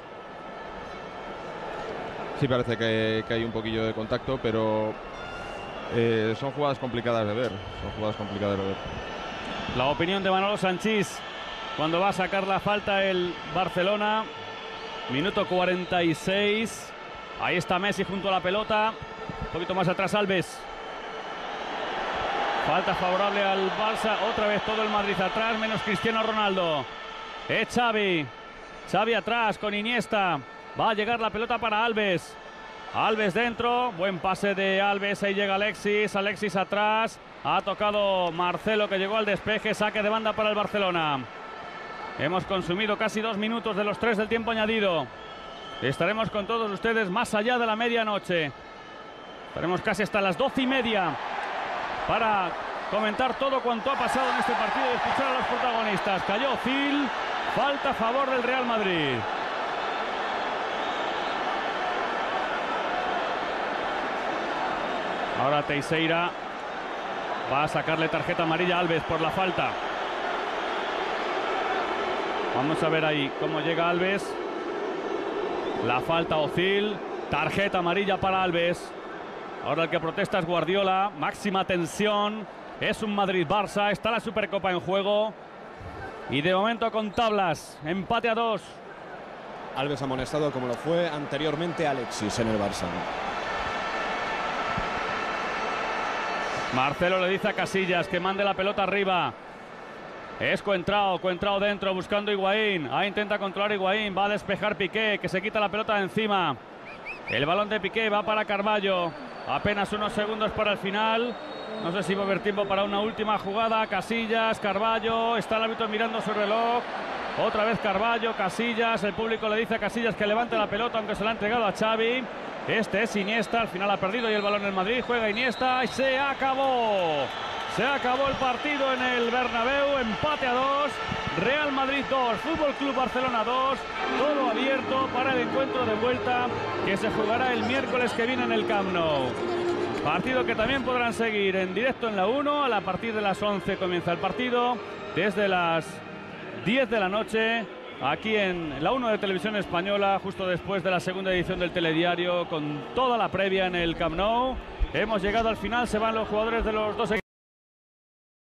Sí, parece que, que hay un poquillo de contacto, pero eh, son jugadas complicadas de ver. Son jugadas complicadas de ver.
La opinión de Manolo Sanchís cuando va a sacar la falta el Barcelona. Minuto cuarenta y seis. Ahí está Messi junto a la pelota. Un poquito más atrás Alves. Falta favorable al Barça. Otra vez todo el Madrid atrás, menos Cristiano Ronaldo. Es Xavi. Xavi atrás con Iniesta. Va a llegar la pelota para Alves. Alves dentro. Buen pase de Alves. Ahí llega Alexis. Alexis atrás. Ha tocado Marcelo, que llegó al despeje. Saque de banda para el Barcelona. Hemos consumido casi dos minutos de los tres del tiempo añadido. Estaremos con todos ustedes más allá de la medianoche. Estaremos casi hasta las doce y media para comentar todo cuanto ha pasado en este partido y escuchar a los protagonistas. Cayó Özil, falta a favor del Real Madrid. Ahora Teixeira va a sacarle tarjeta amarilla a Alves por la falta. Vamos a ver ahí cómo llega Alves. La falta Özil. Tarjeta amarilla para Alves. Ahora el que protesta es Guardiola. Máxima tensión. Es un Madrid-Barça. Está la Supercopa en juego. Y de momento con tablas. Empate a dos.
Alves amonestado como lo fue anteriormente Alexis en el Barça.
Marcelo le dice a Casillas que mande la pelota arriba. Es Coentrao, Coentrao dentro buscando a Higuaín. Ahí intenta controlar a Higuaín. Va a despejar Piqué, que se quita la pelota de encima. El balón de Piqué va para Carballo. Apenas unos segundos para el final. No sé si va a haber tiempo para una última jugada. Casillas, Carballo. Está el árbitro mirando su reloj. Otra vez Carballo, Casillas. El público le dice a Casillas que levante la pelota, aunque se la ha entregado a Xavi. Este es Iniesta. Al final ha perdido y el balón en Madrid. Juega Iniesta y se acabó. Se acabó el partido en el Bernabéu, empate a dos, Real Madrid dos, Fútbol Club Barcelona dos, todo abierto para el encuentro de vuelta que se jugará el miércoles que viene en el Camp Nou. Partido que también podrán seguir en directo en la uno, a partir de las once comienza el partido, desde las diez de la noche, aquí en la uno de Televisión Española, justo después de la segunda edición del telediario, con toda la previa en el Camp Nou. Hemos llegado al final, se van los jugadores de los dos equipos.